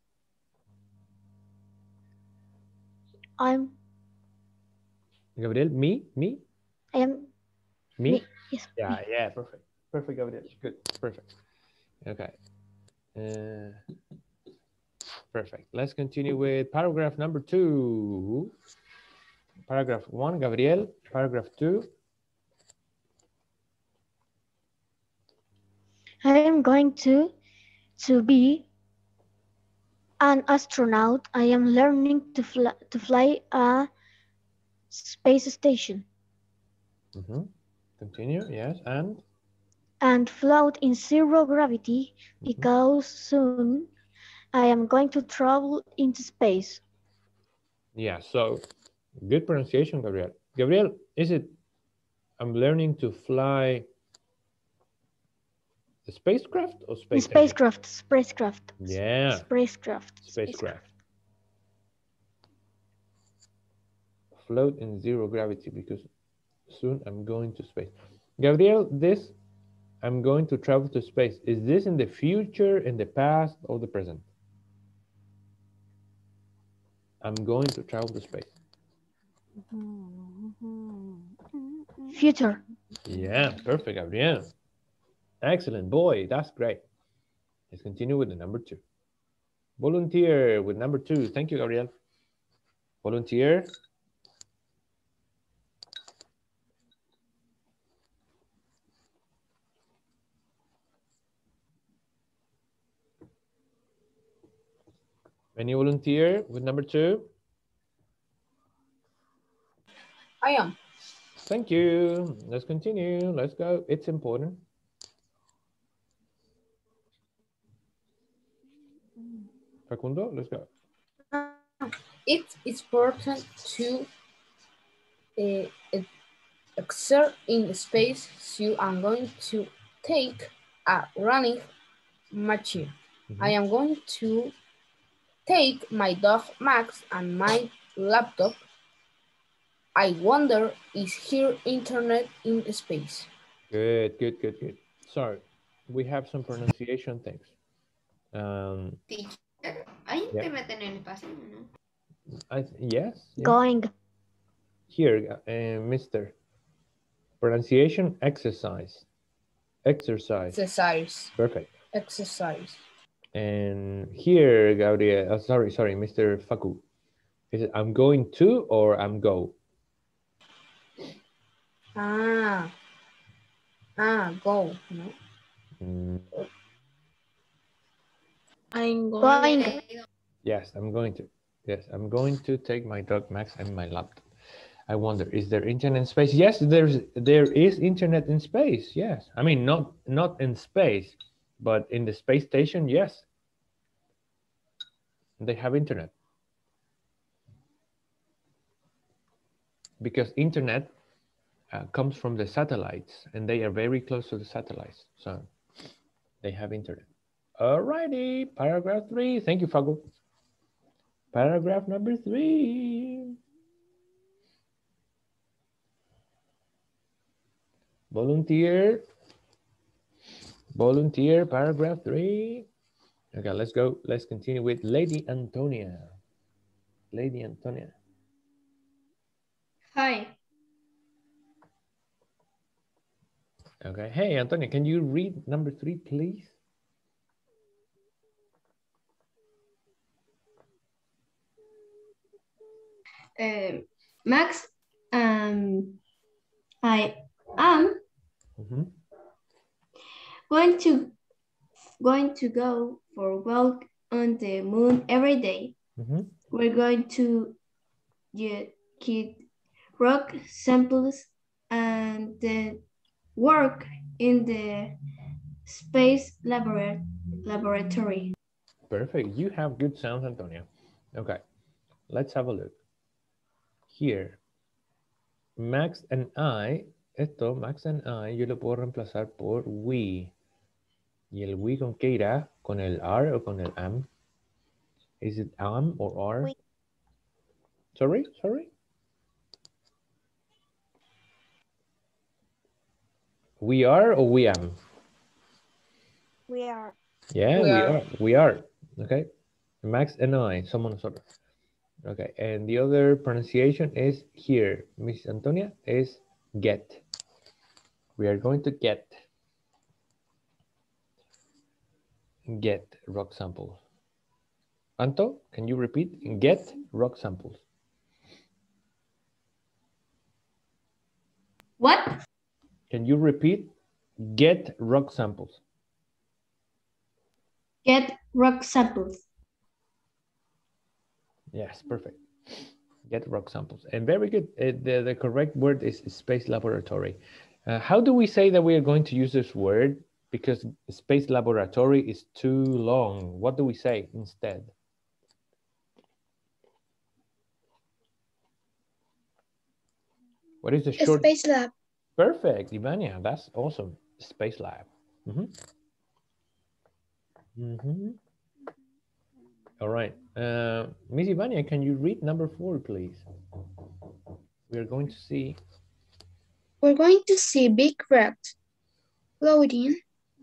I'm. Gabriel, me, me, I am. me. Me. Yes. Yeah, yeah, perfect. Perfect, Gabriel. Good, perfect. Okay. Uh, perfect. Let's continue with paragraph number two. Paragraph one, Gabriel. Paragraph two. I am going to to be an astronaut. I am learning to fly to fly a space station Mm-hmm. Continue, yes, and and float in zero gravity because soon I am going to travel into space. yeah, so good pronunciation, Gabriel. Gabriel, is it I'm learning to fly the spacecraft or space station? Spacecraft, spacecraft, Yeah, spacecraft, spacecraft. Float in zero gravity because soon I'm going to space. Gabriel, this I'm going to travel to space. Is this in the future, in the past, or the present? I'm going to travel to space. Future. Yeah, perfect, Gabriel. Excellent, boy, that's great. Let's continue with the number two. Volunteer with number two. Thank you, Gabriel. Volunteer. Any volunteer with number two? I am. Thank you. Let's continue. Let's go. It's important. Facundo, let's go. It's important to uh, exert in space, so I'm going to take a running machine. Mm-hmm. I am going to take my dog Max and my laptop. I wonder, is here internet in space? Good, good, good, good. So we have some pronunciation things. Um, ¿Hay internet en el espacio, no? I yes, yes. Going. Here, uh, Mister Pronunciation exercise. Exercise. Exercise. Perfect. Exercise. And here, Gabriel, oh, sorry, sorry, Mister Facu. Is it I'm going to or I'm go? Ah. Ah, go. No. Mm. I'm going. going. Yes, I'm going to. Yes, I'm going to take my dog Max and my laptop. I wonder, is there internet in space? Yes, there's there is internet in space. Yes, I mean not not in space, but in the space station. Yes, they have internet because internet uh, comes from the satellites, and they are very close to the satellites, so they have internet. Alrighty, paragraph three. Thank you, Fago. Paragraph number three. Volunteer. Volunteer, paragraph three. Okay, let's go. Let's continue with Lady Antonia. Lady Antonia. Hi. Okay. Hey, Antonia, can you read number three, please? Uh, Max, um, I am mm-hmm. going to going to go for a walk on the moon every day. Mm-hmm. We're going to get, get rock samples and then work in the space labora laboratory. Perfect. You have good sounds, Antonia. Okay, let's have a look. Here, Max and I, esto, Max and I, yo lo puedo reemplazar por we. ¿Y el we con qué irá? ¿Con el are o con el am? Is it am or are? We. Sorry, sorry? We are or we am? We are. Yeah, We we are. are. We are. Okay. Max and I, somos nosotros. Okay, and the other pronunciation is here. Miss Antonia is get. We are going to get. Get rock samples. Anto, can you repeat? Get rock samples. What? Can you repeat? Get rock samples. Get rock samples. Yes, perfect. Get rock samples. And very good. Uh, the, the correct word is space laboratory. Uh, how do we say that we are going to use this word? Because space laboratory is too long. What do we say instead? What is the short? Space lab. Perfect, Ivania. That's awesome. Space lab. Mm-hmm. Mm-hmm. All right. Uh, Miss Ivania, can you read number four, please? We are going to see. We're going to see big rocks floating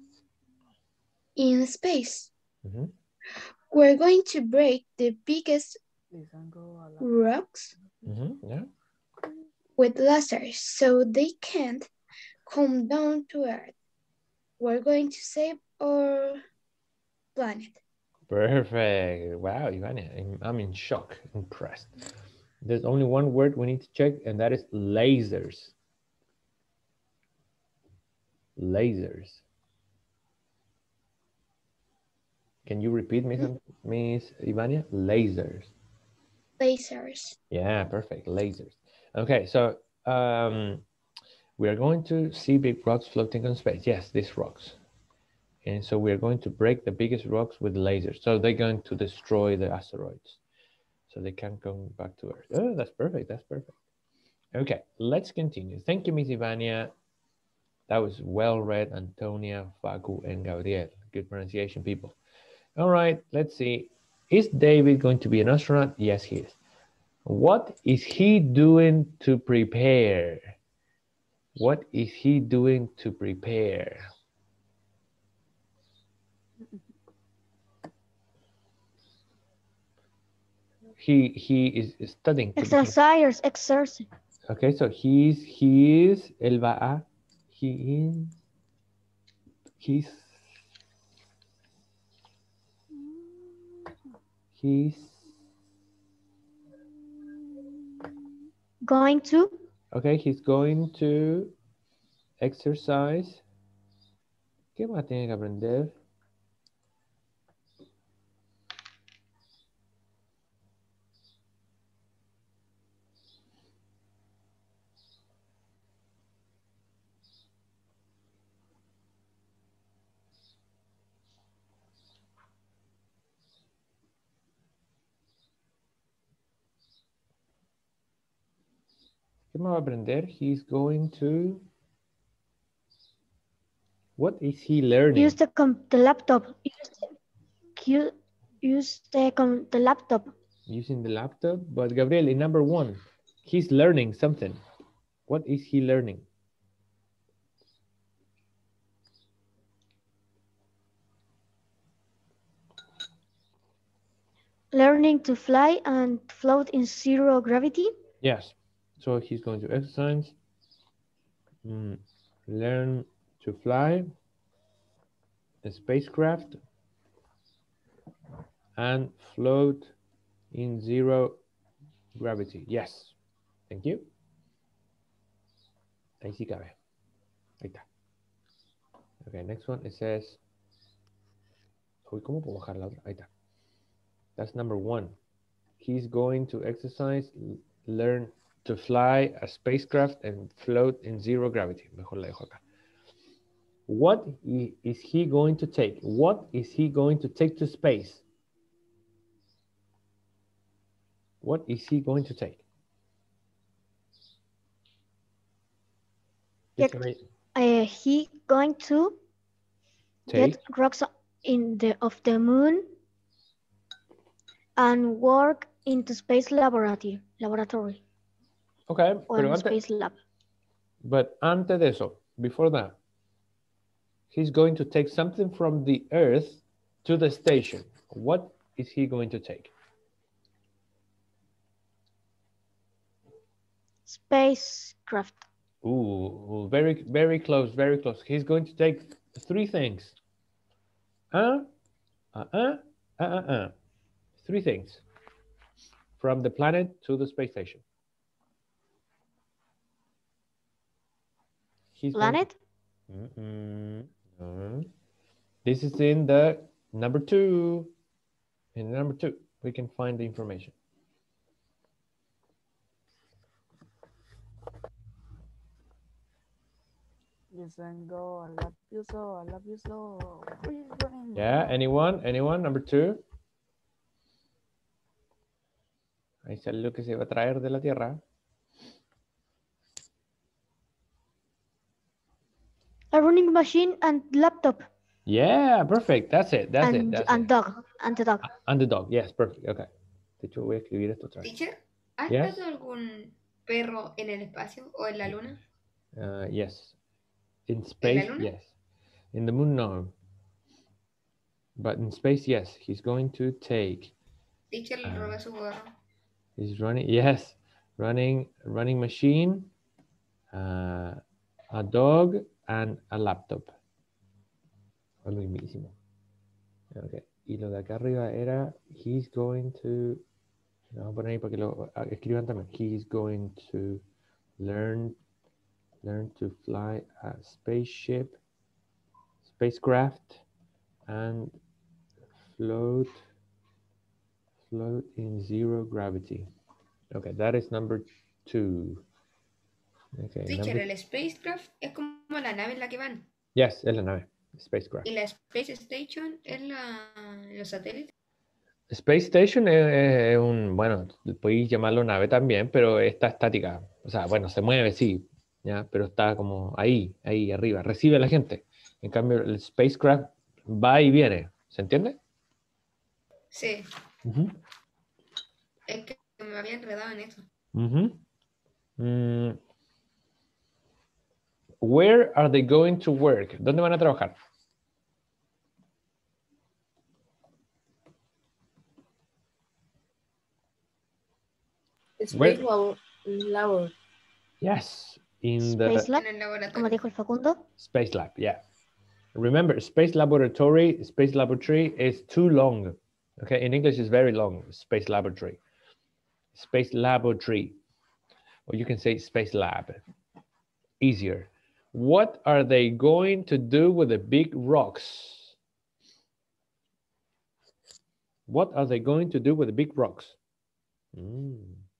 in space. Mm-hmm. We're going to break the biggest rocks Mm-hmm. Yeah. with lasers so they can't come down to Earth. We're going to save our planet. Perfect. Wow, Ivania, I'm, I'm in shock, impressed. There's only one word we need to check, and that is lasers. Lasers. Can you repeat, Miss Miss Ivania? Lasers. Lasers. Yeah, perfect. Lasers. Okay, so um, we are going to see big rocks floating in space. Yes, these rocks. And so we're going to break the biggest rocks with lasers. So they're going to destroy the asteroids. So they can't come back to Earth. Oh, that's perfect. That's perfect. Okay, let's continue. Thank you, Miss Ivania. That was well read, Antonia, Facu, and Gabriel. Good pronunciation, people. All right, let's see. Is David going to be an astronaut? Yes, he is. What is he doing to prepare? What is he doing to prepare? He he is studying. Exercise, exercise. Okay, so he's he is él va a he is he's he's going to. Okay, he's going to exercise. ¿Qué más tiene que aprender? ¿Qué más va a aprender? He's going to... What is he learning? Use the, the laptop. Use, use the, the laptop. Using the laptop? But Gabriel, in number one, he's learning something. What is he learning? Learning to fly and float in zero gravity? Yes. So he's going to exercise, mm, learn to fly, a spacecraft, and float in zero gravity. Yes. Thank you. Ahí sí cabe. Ahí está. Okay, next one, it says... Uy, ¿cómo puedo bajar la otra? Ahí está. That's number one. He's going to exercise, learn to fly a spacecraft and float in zero gravity. Mejor la dejo acá. What is he going to take? What is he going to take to space? What is he going to take? Get, uh, he going to take get rocks in the of the moon and work in the space laboratory. Laboratory. Okay, or pero in antes, space lab. But antes de eso, before that, he's going to take something from the Earth to the station. What is he going to take? Spacecraft. Ooh, very, very close, very close. He's going to take three things. Uh, uh, uh, uh, uh, uh. Three things from the planet to the space station. He's Planet? To... Mm-mm. No. This is in the number two. In number two, we can find the information. Listen, go, I love you so, I love you so. Yeah, anyone? Anyone? Number two. Ahí sale lo que se va a traer de la Tierra. A running machine and laptop. Yeah, perfect. That's it. That's and, it. That's and it. dog. And the dog. And the dog. Yes, perfect. Okay. De hecho, voy a escribir esto otra vez. Teacher, ¿has Yes? visto algún perro en el espacio o en la luna? Uh, yes. In space, luna? yes. In the moon, no. But in space, yes. He's going to take. Teacher le robé su gorro. He's running. Yes, running. Running machine. Uh, a dog and a laptop. Oh, lo mismísimo. Okay. Y lo de acá arriba era. He's going to. Vamos a poner ahí para que lo escriban también. He's going to learn. Learn to fly a spaceship, spacecraft, and float, float in zero gravity. Okay, that is number two. Okay, Teacher, number... el spacecraft es como la nave en la que van. Yes, es la nave, spacecraft. Y la Space Station es la, los satélites. Space Station es, es un, bueno, podéis llamarlo nave también, pero está estática. O sea, bueno, se mueve, sí. ¿Ya? Pero está como ahí, ahí arriba, recibe a la gente. En cambio, el spacecraft va y viene. ¿Se entiende? Sí. Uh-huh. Es que me había enredado en eso. Uh-huh. Mm. Where are they going to work? ¿Dónde van a trabajar? Space lab lab. Yes. In the Space Lab, como dijo el Facundo. Space Lab, yeah. Remember, Space Laboratory, Space Laboratory is too long. Okay, in English it's very long, Space Laboratory. Space Laboratory. Or you can say Space Lab. Easier. What are they going to do with the big rocks? What are they going to do with the big rocks? Mm.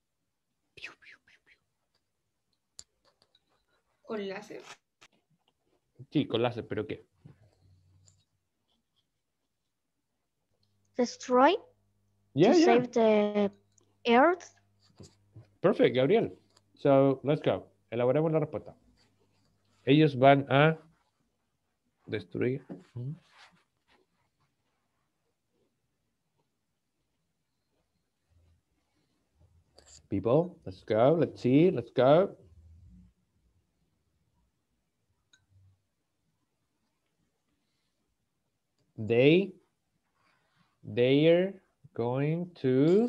¿Con láser? Sí, con láser, pero ¿qué? Destroy Yeah, to yeah. save the Earth. Perfect, Gabriel. So, let's go. Elaboremos la respuesta. Ellos van a destruir. People, let's go. Let's see. Let's go. They, they're going to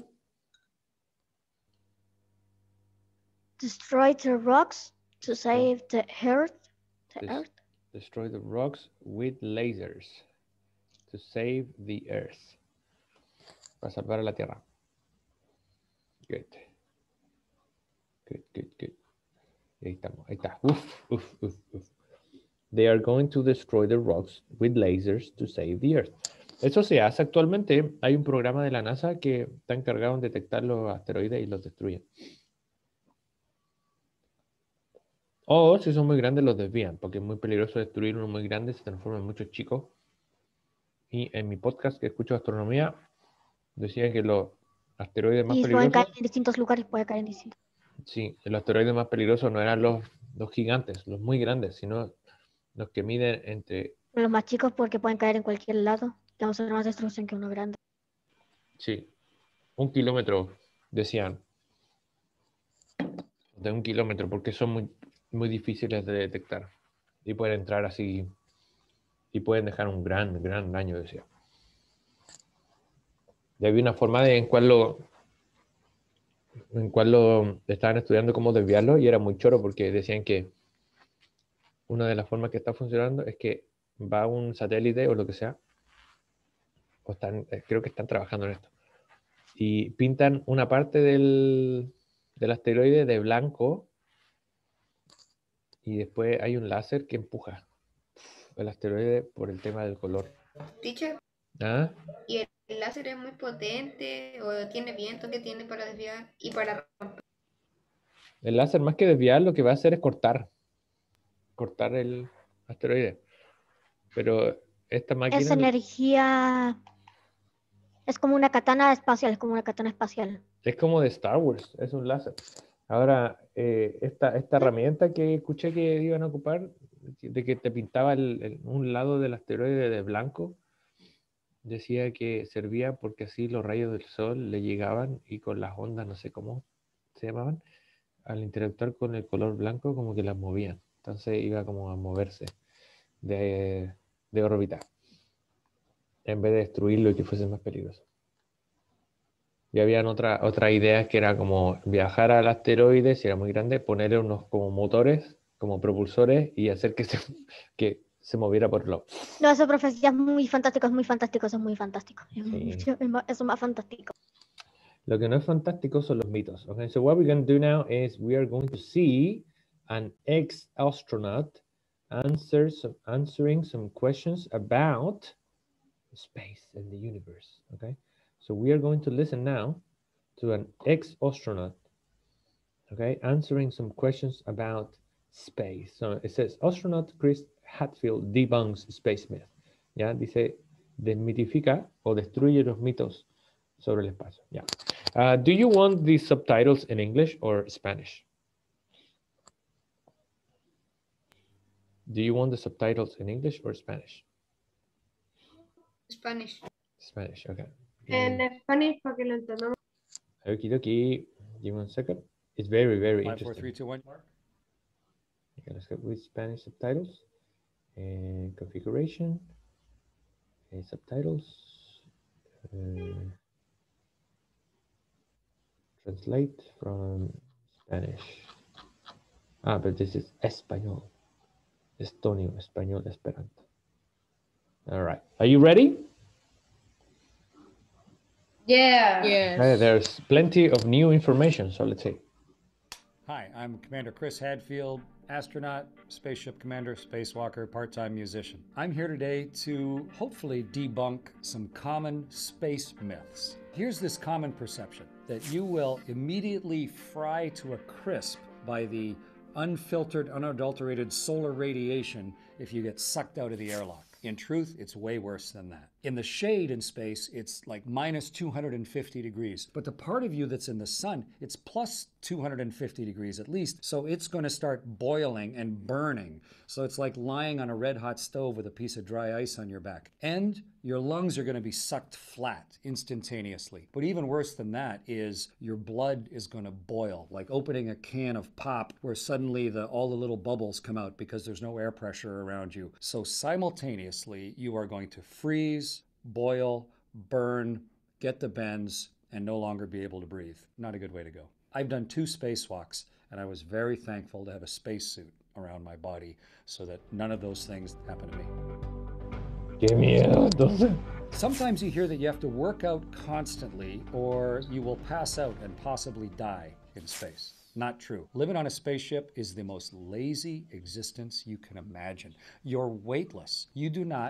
Destroy the rocks to save the Earth. The des Earth. destroy the rocks with lasers to save the Earth. Para salvar a la Tierra. Good. Good, good, good. Ahí estamos. Ahí está. Uf, uf, uf, uf. They are going to destroy the rocks with lasers to save the Earth. Eso se hace actualmente. Hay un programa de la NASA que está encargado en detectar los asteroides y los destruye. O si son muy grandes los desvían, porque es muy peligroso destruir uno muy grande, se transforman en muchos chicos. Y en mi podcast que escucho astronomía, decía que los asteroides más Y pueden caer peligrosos, en distintos lugares, puede caer en distintos. sí, los asteroides más peligrosos no eran los, los gigantes, los muy grandes, sino los que miden entre, Los más chicos porque pueden caer en cualquier lado. Causar más destrucción que uno grande. sí, un kilómetro, decían. De un kilómetro, porque son muy, muy difíciles de detectar. Y pueden entrar así, y pueden dejar un gran, gran daño, decía. Y había una forma de en cual lo, en cual lo estaban estudiando cómo desviarlo, y era muy choro, porque decían que una de las formas que está funcionando es que va un satélite o lo que sea, o están, eh, creo que están trabajando en esto, y pintan una parte del, del asteroide de blanco, y después hay un láser que empuja el asteroide por el tema del color. Teacher, ¿Ah? ¿y el, el láser es muy potente o tiene viento que tiene para desviar y para romper? El láser, más que desviar, lo que va a hacer es cortar. Cortar el asteroide. Pero esta máquina Es energía. Es como una katana espacial, es como una katana espacial. es como de Star Wars, es un láser. Ahora, eh, esta, esta herramienta que escuché que iban a ocupar, de que te pintaba el- el- un lado del asteroide de blanco, decía que servía porque así los rayos del sol le llegaban y con las ondas, no sé cómo se llamaban, al interactuar con el color blanco como que las movían. Entonces iba como a moverse de, de órbita en vez de destruirlo y que fuese más peligroso. Y habían otra, otras ideas que era como viajar al asteroide, si era muy grande, ponerle unos como motores, como propulsores y hacer que se, que se moviera por lo... No, eso profecía es muy fantástico, es muy fantástico, eso es muy fantástico. Es Sí. mucho- es más- eso es más fantástico. Lo que no es fantástico son los mitos. Okay, so what we're going to do now is we are going to see an ex-astronaut answer some, answering some questions about space and the universe. Okay, so we are going to listen now to an ex-astronaut, okay, answering some questions about space. So it says, astronaut Chris Hadfield debunks space myth. Ya, dice, desmitifica o destruye los mitos sobre el espacio. Yeah. Uh, do you want the subtitles in English or Spanish? Do you want the subtitles in English or Spanish? Spanish. Spanish, okay. En Spanish para que lo entendamos. Okie dokie. Give me one second. It's very, very Five, four, interesting. three, two, one. Okay, let's go with Spanish subtitles and configuration. Okay, subtitles. Uh, translate from Spanish. Ah, but this is Español. Estonio, Español, Esperanto. All right. Are you ready? Yeah. Yes. Okay, there's plenty of new information, so let's see. Hi, I'm Commander Chris Hadfield, astronaut, spaceship commander, spacewalker, part-time musician. I'm here today to hopefully debunk some common space myths. Here's this common perception that you will immediately fry to a crisp by the unfiltered, unadulterated solar radiation if you get sucked out of the airlock. In truth, it's way worse than that. In the shade in space, it's like minus two hundred fifty degrees. But the part of you that's in the sun, it's plus two hundred fifty degrees at least. So it's going to start boiling and burning. So it's like lying on a red hot stove with a piece of dry ice on your back. And your lungs are going to be sucked flat instantaneously. But even worse than that is your blood is going to boil, like opening a can of pop where suddenly the, all the little bubbles come out because there's no air pressure around you. So simultaneously, you are going to freeze, boil, burn, get the bends, and no longer be able to breathe. Not a good way to go. I've done two spacewalks, and I was very thankful to have a spacesuit around my body so that none of those things happen to me. Qué miedo, entonces. Sometimes you hear that you have to work out constantly or you will pass out and possibly die in space. Not true. Living on a spaceship is the most lazy existence you can imagine. You're weightless. You do not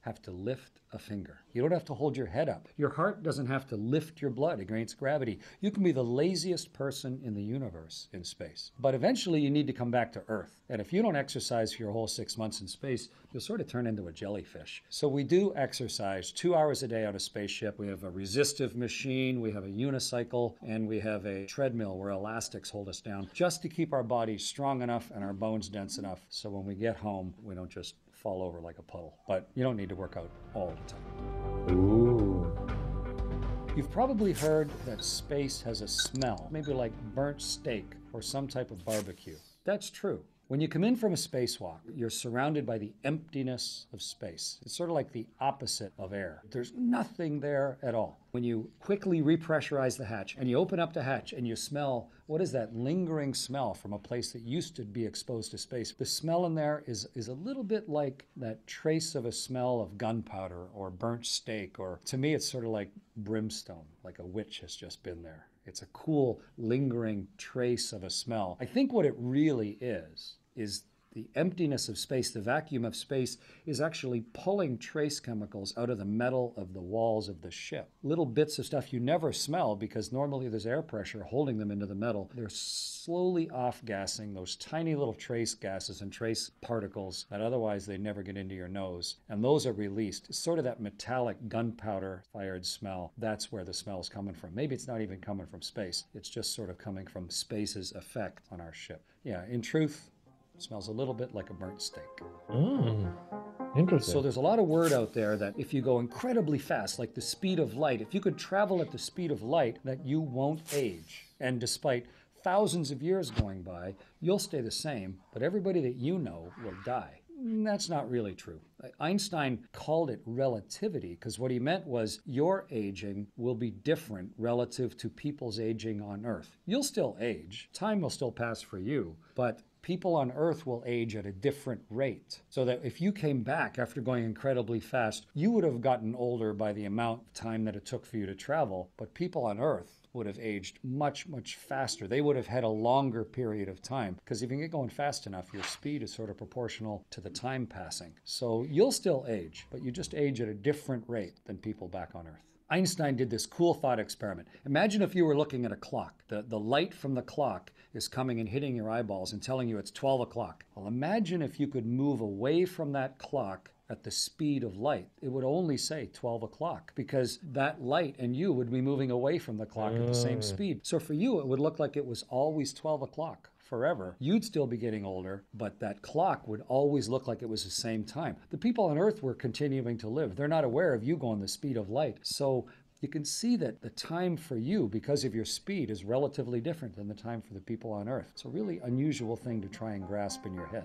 have to lift a finger. You don't have to hold your head up. Your heart doesn't have to lift your blood against gravity. You can be the laziest person in the universe in space. But eventually you need to come back to Earth. And if you don't exercise for your whole six months in space, you'll sort of turn into a jellyfish. So we do exercise two hours a day on a spaceship. We have a resistive machine, we have a unicycle, and we have a treadmill where elastics hold us down just to keep our bodies strong enough and our bones dense enough so when we get home, we don't just fall over like a puddle. But you don't need to work out all the time. Ooh. You've probably heard that space has a smell, maybe like burnt steak or some type of barbecue. That's true. When you come in from a spacewalk, you're surrounded by the emptiness of space. It's sort of like the opposite of air. There's nothing there at all. When you quickly repressurize the hatch and you open up the hatch and you smell, what is that lingering smell from a place that used to be exposed to space? The smell in there is, is a little bit like that trace of a smell of gunpowder or burnt steak, or to me, it's sort of like brimstone, like a witch has just been there. It's a cool, lingering trace of a smell. I think what it really is, is the emptiness of space, the vacuum of space, is actually pulling trace chemicals out of the metal of the walls of the ship. Little bits of stuff you never smell because normally there's air pressure holding them into the metal. They're slowly off-gassing those tiny little trace gases and trace particles that otherwise they never get into your nose. And those are released. It's sort of that metallic gunpowder-fired smell. That's where the smell is coming from. Maybe it's not even coming from space. It's just sort of coming from space's effect on our ship. Yeah, in truth, it smells a little bit like a burnt steak. Mm, interesting. So there's a lot of word out there that if you go incredibly fast, like the speed of light, if you could travel at the speed of light, that you won't age. And despite thousands of years going by, you'll stay the same, but everybody that you know will die. That's not really true. Einstein called it relativity because what he meant was your aging will be different relative to people's aging on Earth. You'll still age. Time will still pass for you, but people on Earth will age at a different rate. So that if you came back after going incredibly fast, you would have gotten older by the amount of time that it took for you to travel, but people on Earth would have aged much, much faster. They would have had a longer period of time because if you get going fast enough, your speed is sort of proportional to the time passing. So you'll still age, but you just age at a different rate than people back on Earth. Einstein did this cool thought experiment. Imagine if you were looking at a clock. The, the light from the clock is coming and hitting your eyeballs and telling you it's twelve o'clock. Well, imagine if you could move away from that clock at the speed of light. It would only say twelve o'clock because that light and you would be moving away from the clock at the same speed. So for you, it would look like it was always twelve o'clock. Forever. You'd still be getting older, but that clock would always look like it was the same time. The people on Earth were continuing to live. They're not aware of you going the speed of light. So you can see that the time for you, because of your speed, is relatively different than the time for the people on Earth. It's a really unusual thing to try and grasp in your head.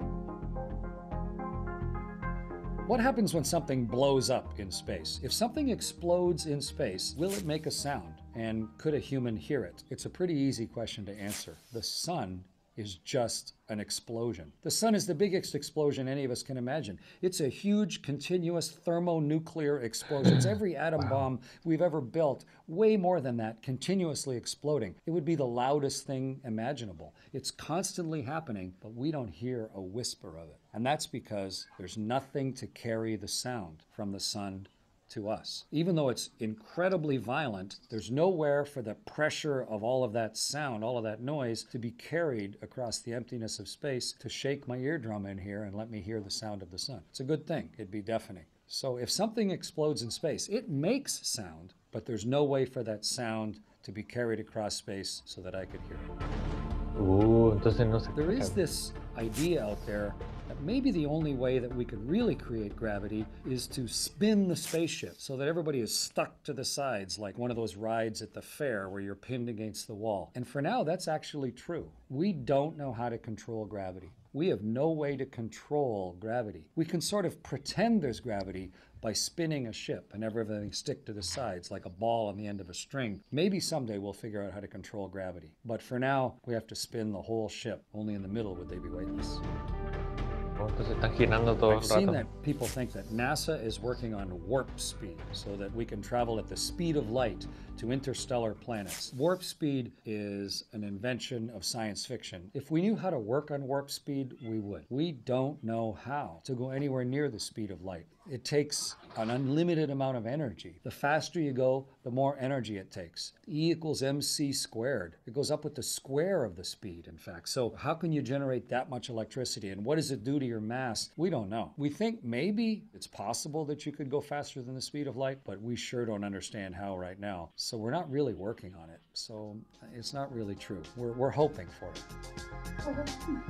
What happens when something blows up in space? If something explodes in space, will it make a sound? And could a human hear it? It's a pretty easy question to answer. The sun is just an explosion. The sun is the biggest explosion any of us can imagine. It's a huge, continuous thermonuclear explosion. It's every atom wow. bomb we've ever built, way more than that, continuously exploding. It would be the loudest thing imaginable. It's constantly happening, but we don't hear a whisper of it. And that's because there's nothing to carry the sound from the sun to us. Even though it's incredibly violent, there's nowhere for the pressure of all of that sound, all of that noise, to be carried across the emptiness of space to shake my eardrum in here and let me hear the sound of the sun. It's a good thing. It'd be deafening. So if something explodes in space, it makes sound, but there's no way for that sound to be carried across space so that I could hear it. Ooh, entonces no se There is this idea out there that maybe the only way that we could really create gravity is to spin the spaceship so that everybody is stuck to the sides like one of those rides at the fair where you're pinned against the wall. And for now, that's actually true. We don't know how to control gravity. We have no way to control gravity. We can sort of pretend there's gravity by spinning a ship and everything stick to the sides like a ball on the end of a string. Maybe someday we'll figure out how to control gravity. But for now, we have to spin the whole ship. Only in the middle would they be weightless. I've seen that people think that NASA is working on warp speed so that we can travel at the speed of light to interstellar planets. Warp speed is an invention of science fiction. If we knew how to work on warp speed, we would. We don't know how to go anywhere near the speed of light. It takes an unlimited amount of energy. The faster you go, the more energy it takes. E equals mc squared. It goes up with the square of the speed, in fact. So how can you generate that much electricity? And what does it do to your mass? We don't know. We think maybe it's possible that you could go faster than the speed of light, but we sure don't understand how right now. So we're not really working on it. So it's not really true. We're, we're hoping for it.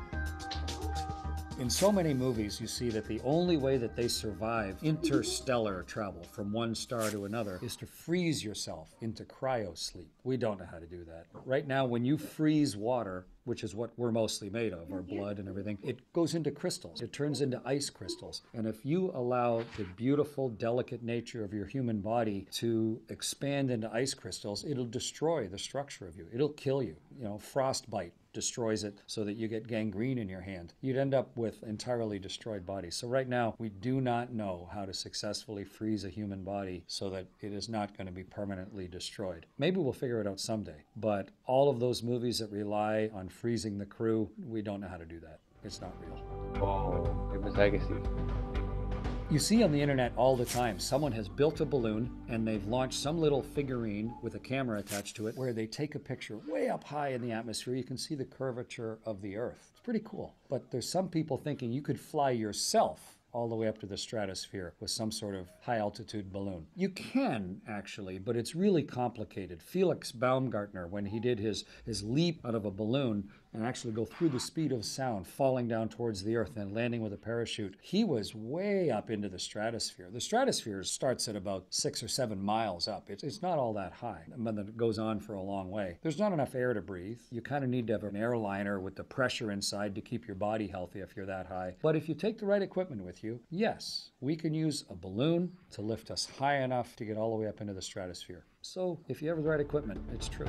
In so many movies, you see that the only way that they survive interstellar travel from one star to another is to freeze yourself into cryosleep. We don't know how to do that. Right now, when you freeze water, which is what we're mostly made of, our blood and everything, it goes into crystals. It turns into ice crystals. And if you allow the beautiful, delicate nature of your human body to expand into ice crystals, it'll destroy the structure of you. It'll kill you. You know, frostbite destroys it so that you get gangrene in your hand. You'd end up with entirely destroyed bodies. So right now, we do not know how to successfully freeze a human body so that it is not going to be permanently destroyed. Maybe we'll figure it out someday, but all of those movies that rely on freezing the crew, we don't know how to do that. It's not real. Oh, yo pensaba que sí. You see on the internet all the time, someone has built a balloon and they've launched some little figurine with a camera attached to it where they take a picture way up high in the atmosphere. You can see the curvature of the Earth. It's pretty cool. But there's some people thinking you could fly yourself all the way up to the stratosphere with some sort of high altitude balloon. You can actually, but it's really complicated. Felix Baumgartner, when he did his, his leap out of a balloon and actually go through the speed of sound, falling down towards the earth and landing with a parachute, he was way up into the stratosphere. The stratosphere starts at about six or seven miles up. It's, it's not all that high, but it goes on for a long way. There's not enough air to breathe. You kind of need to have an airliner with the pressure inside to keep your body healthy if you're that high. But if you take the right equipment with you, yes, we can use a balloon to lift us high enough to get all the way up into the stratosphere. So if you have the right equipment, it's true.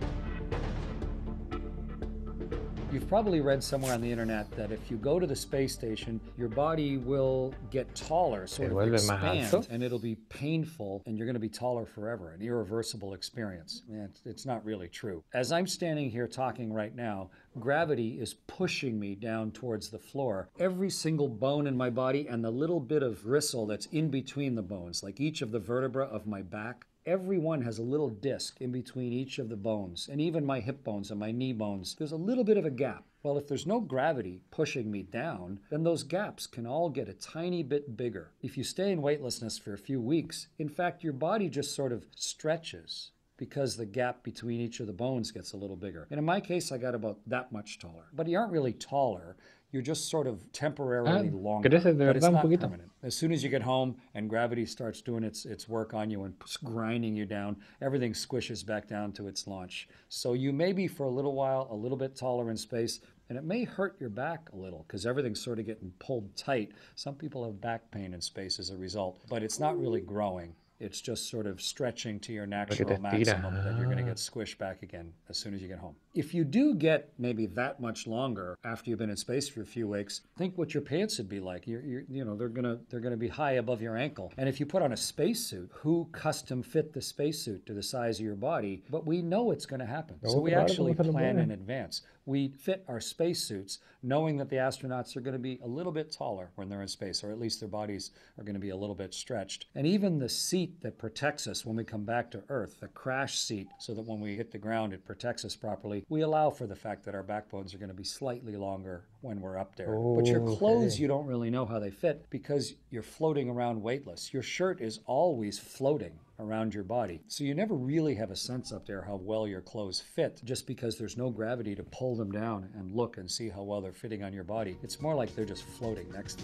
You've probably read somewhere on the internet that if you go to the space station, your body will get taller, sort of expand, and it'll be painful, and you're going to be taller forever, an irreversible experience. And it's not really true. As I'm standing here talking right now, gravity is pushing me down towards the floor. Every single bone in my body and the little bit of gristle that's in between the bones, like each of the vertebrae of my back, every one has a little disc in between each of the bones, and even my hip bones and my knee bones. There's a little bit of a gap. Well, if there's no gravity pushing me down, then those gaps can all get a tiny bit bigger. If you stay in weightlessness for a few weeks, in fact, your body just sort of stretches because the gap between each of the bones gets a little bigger. And in my case, I got about that much taller. But you aren't really taller. You're just sort of temporarily Ah, longer, creces de but it's verdad un not poquito. permanent. As soon as you get home and gravity starts doing its, its work on you and grinding you down, everything squishes back down to its launch. So you may be for a little while a little bit taller in space, and it may hurt your back a little because everything's sort of getting pulled tight. Some people have back pain in space as a result, but it's not really growing. It's just sort of stretching to your te natural estira. maximum that you're going to get squished back again as soon as you get home. If you do get maybe that much longer after you've been in space for a few weeks, think what your pants would be like. You're, you're, you know, they're gonna they're gonna be high above your ankle. And if you put on a spacesuit, who custom fit the spacesuit to the size of your body? But we know it's going to happen, so Oh, we claro, actually ¿cómo se lo plan puede? in advance. We fit our spacesuits knowing that the astronauts are going to be a little bit taller when they're in space, or at least their bodies are going to be a little bit stretched. And even the seat that protects us when we come back to Earth, the crash seat, so that when we hit the ground it protects us properly, we allow for the fact that our backbones are going to be slightly longer when we're up there. But your clothes, Okay. you don't really know how they fit because you're floating around weightless. Your shirt is always floating around your body. So you never really have a sense up there how well your clothes fit just because there's no gravity to pull them down and look and see how well they're fitting on your body. It's more like they're just floating next to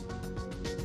you.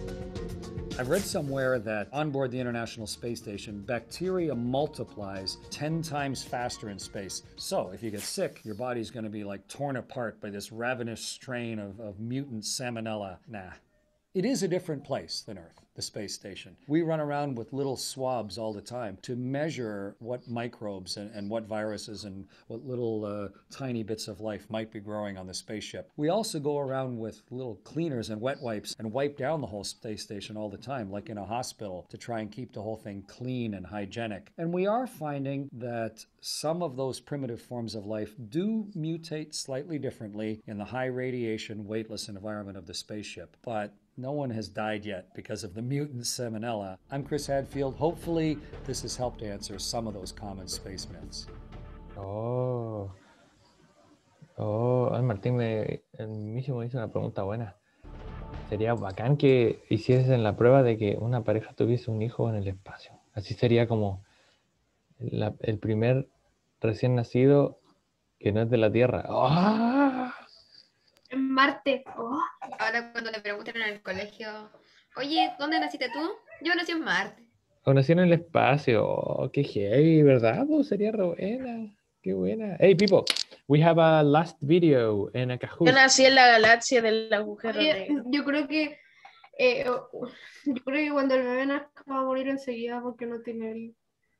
I've read somewhere that on board the International Space Station, bacteria multiplies ten times faster in space. So if you get sick, your body's going to be like torn apart by this ravenous strain of, of mutant salmonella. Nah. It is a different place than Earth, the space station. We run around with little swabs all the time to measure what microbes and, and what viruses and what little uh, tiny bits of life might be growing on the spaceship. We also go around with little cleaners and wet wipes and wipe down the whole space station all the time, like in a hospital, to try and keep the whole thing clean and hygienic. And we are finding that some of those primitive forms of life do mutate slightly differently in the high radiation, weightless environment of the spaceship. But No one has died yet because of the mutant salmonella. I'm Chris Hadfield. Hopefully, this has helped answer some of those common space myths. Oh. Oh, ay, Martín me, el mismo hizo una pregunta buena. Sería bacán que hiciesen la prueba de que una pareja tuviese un hijo en el espacio. Así sería como la- el primer recién nacido que no es de la Tierra. ¡Ah! En Marte. Oh, Ahora cuando le pregunten en el colegio, oye, ¿dónde naciste tú? Yo nací en Marte. O nació en el espacio. Oh, qué heavy, ¿verdad? Pues sería re buena. Qué buena. Hey, people, we have a last video in a Kahoot. Yo nací en la galaxia del agujero oye, negro. yo creo que eh, yo creo que cuando el bebé nazca va a morir enseguida porque no tiene el,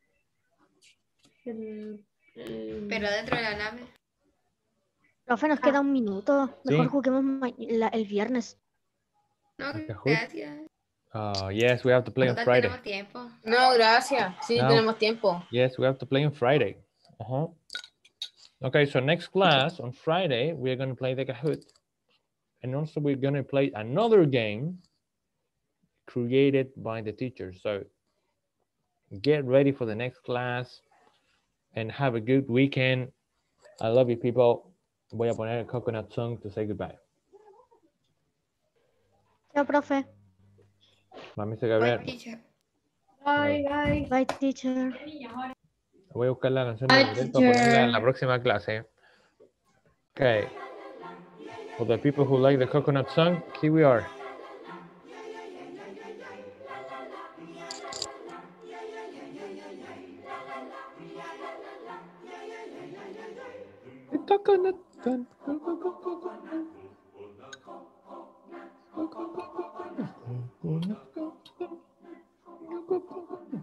el, el- Pero dentro de la nave. Profe, nos queda un minuto. Mejor Sí. juguemos ma- la- el viernes. No, Kahoot. gracias. Oh, yes, we have to play on Total, Friday. tenemos tiempo. No, gracias. Sí, No. tenemos tiempo. Yes, we have to play on Friday. Uh-huh. Okay, so next class on Friday, we're going to play the Kahoot. And also we're going to play another game created by the teacher. So get ready for the next class and have a good weekend. I love you, people. Voy a poner el coconut song to say goodbye. Chao, profe. Mami se Bye, ver. teacher. Bye, bye. Bye, teacher. Voy a buscar la canción Bye, de Miguel para ponerla en teacher. la próxima clase. Okay. For the people who like the coconut song, here we are. The coconut song. Go, go, go, go, go. Go, go, go, go, go. Coconut, go, go. Go, go, go, go.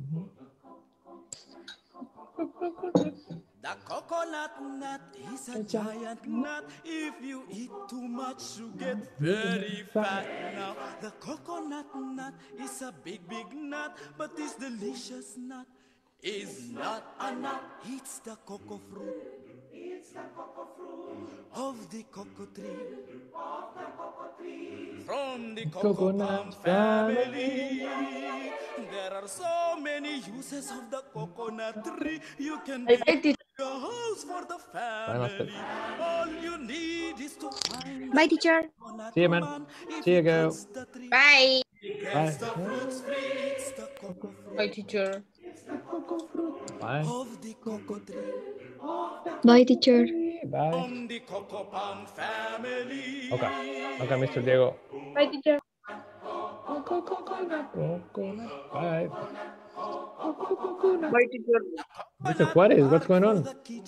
The coconut nut is a giant nut. If you eat too much, you get very fat. Now, the coconut nut is a big, big nut, but this delicious nut is not a nut. It's the cocoa fruit. It's the cocoa fruit of the cocoa tree. From the cocoa palm family, there are so many uses of the coconut tree. You can Bye, build bye, teacher. a house for the master. family. All you need is to find Bye, teacher. See you, man. See you, girl. Bye. Bye. Bye, teacher. Bye. Of the cocoa tree. Bye, teacher. Bye. From the cocoa palm family. Okay. Okay, Mister Diego. Bye, teacher. Bye. Bye, teacher. Mister Juárez, what's going on?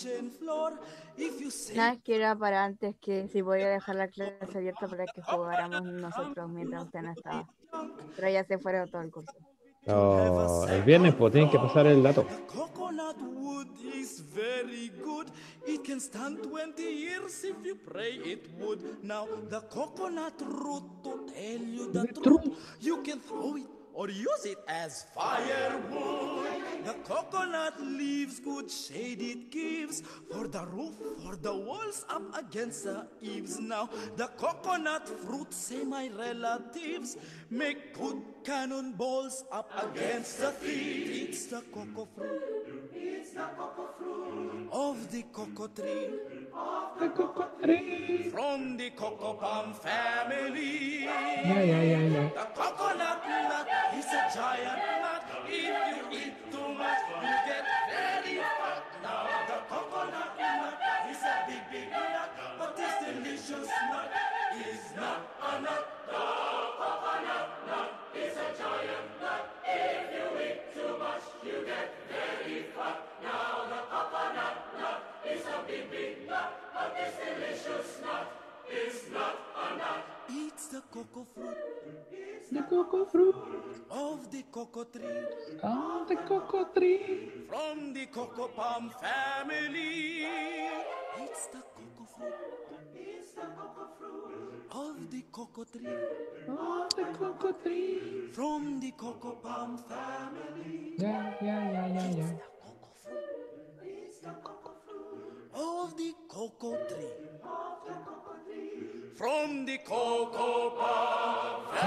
Nada, que era para antes que si voy a dejar la clase abierta para que jugáramos nosotros mientras usted no estaba. Pero ya se fueron todo el curso. Oh, el viernes pues tienen que pasar el dato. Coconut wood is very good. It can stand twenty years if you pray it would. Now, the coconut root, to tell you the truth, you can throw it or use it as firewood. The coconut leaves good shade it gives for the roof, for the walls, up against the eaves. Now the coconut fruit, say my relatives, make good cannonballs up against the thief. It's the cocoa fruit. It's the cocoa fruit of the cocoa tree. The cocoa tree. From the cocoa palm family. Yeah, yeah, yeah, yeah. The coconut nut is a giant nut. If you eat too much, you get very fat. Now the coconut nut is a big, big nut, but this delicious nut is not a nut. The coconut nut is a giant nut. If you eat too much, you get very fat. Now the coconut nut is a big, big nut, but this delicious nut is not a nut. It's the cocoa fruit. The cocoa fruit Of the cocoa tree. of the cocoa tree. From the cocoa palm family. It's the cocoa fruit. It's the cocoa fruit. Of the cocoa tree. Of the cocoa tree. From the cocoa palm family. Yeah, yeah, yeah, yeah, yeah. It's the cocoa fruit. Of the cocoa tree. Of the cocoa tree. From the cocoa palm family.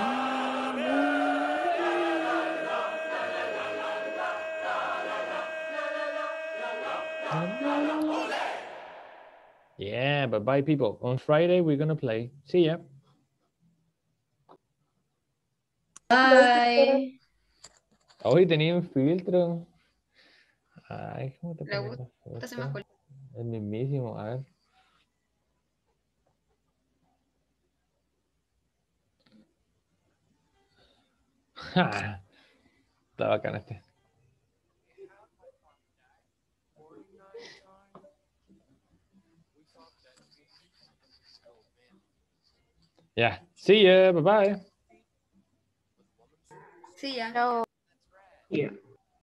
Yeah, but bye, people. On Friday, we're going to play. See ya. Bye. Hoy tenía un filtro. Ay, ¿cómo te Me pones gusta, la se me foto? El mismísimo, a ver. Ja, está bacán este. Yeah. See ya. Bye bye. Sí, ya. Chao. Yeah.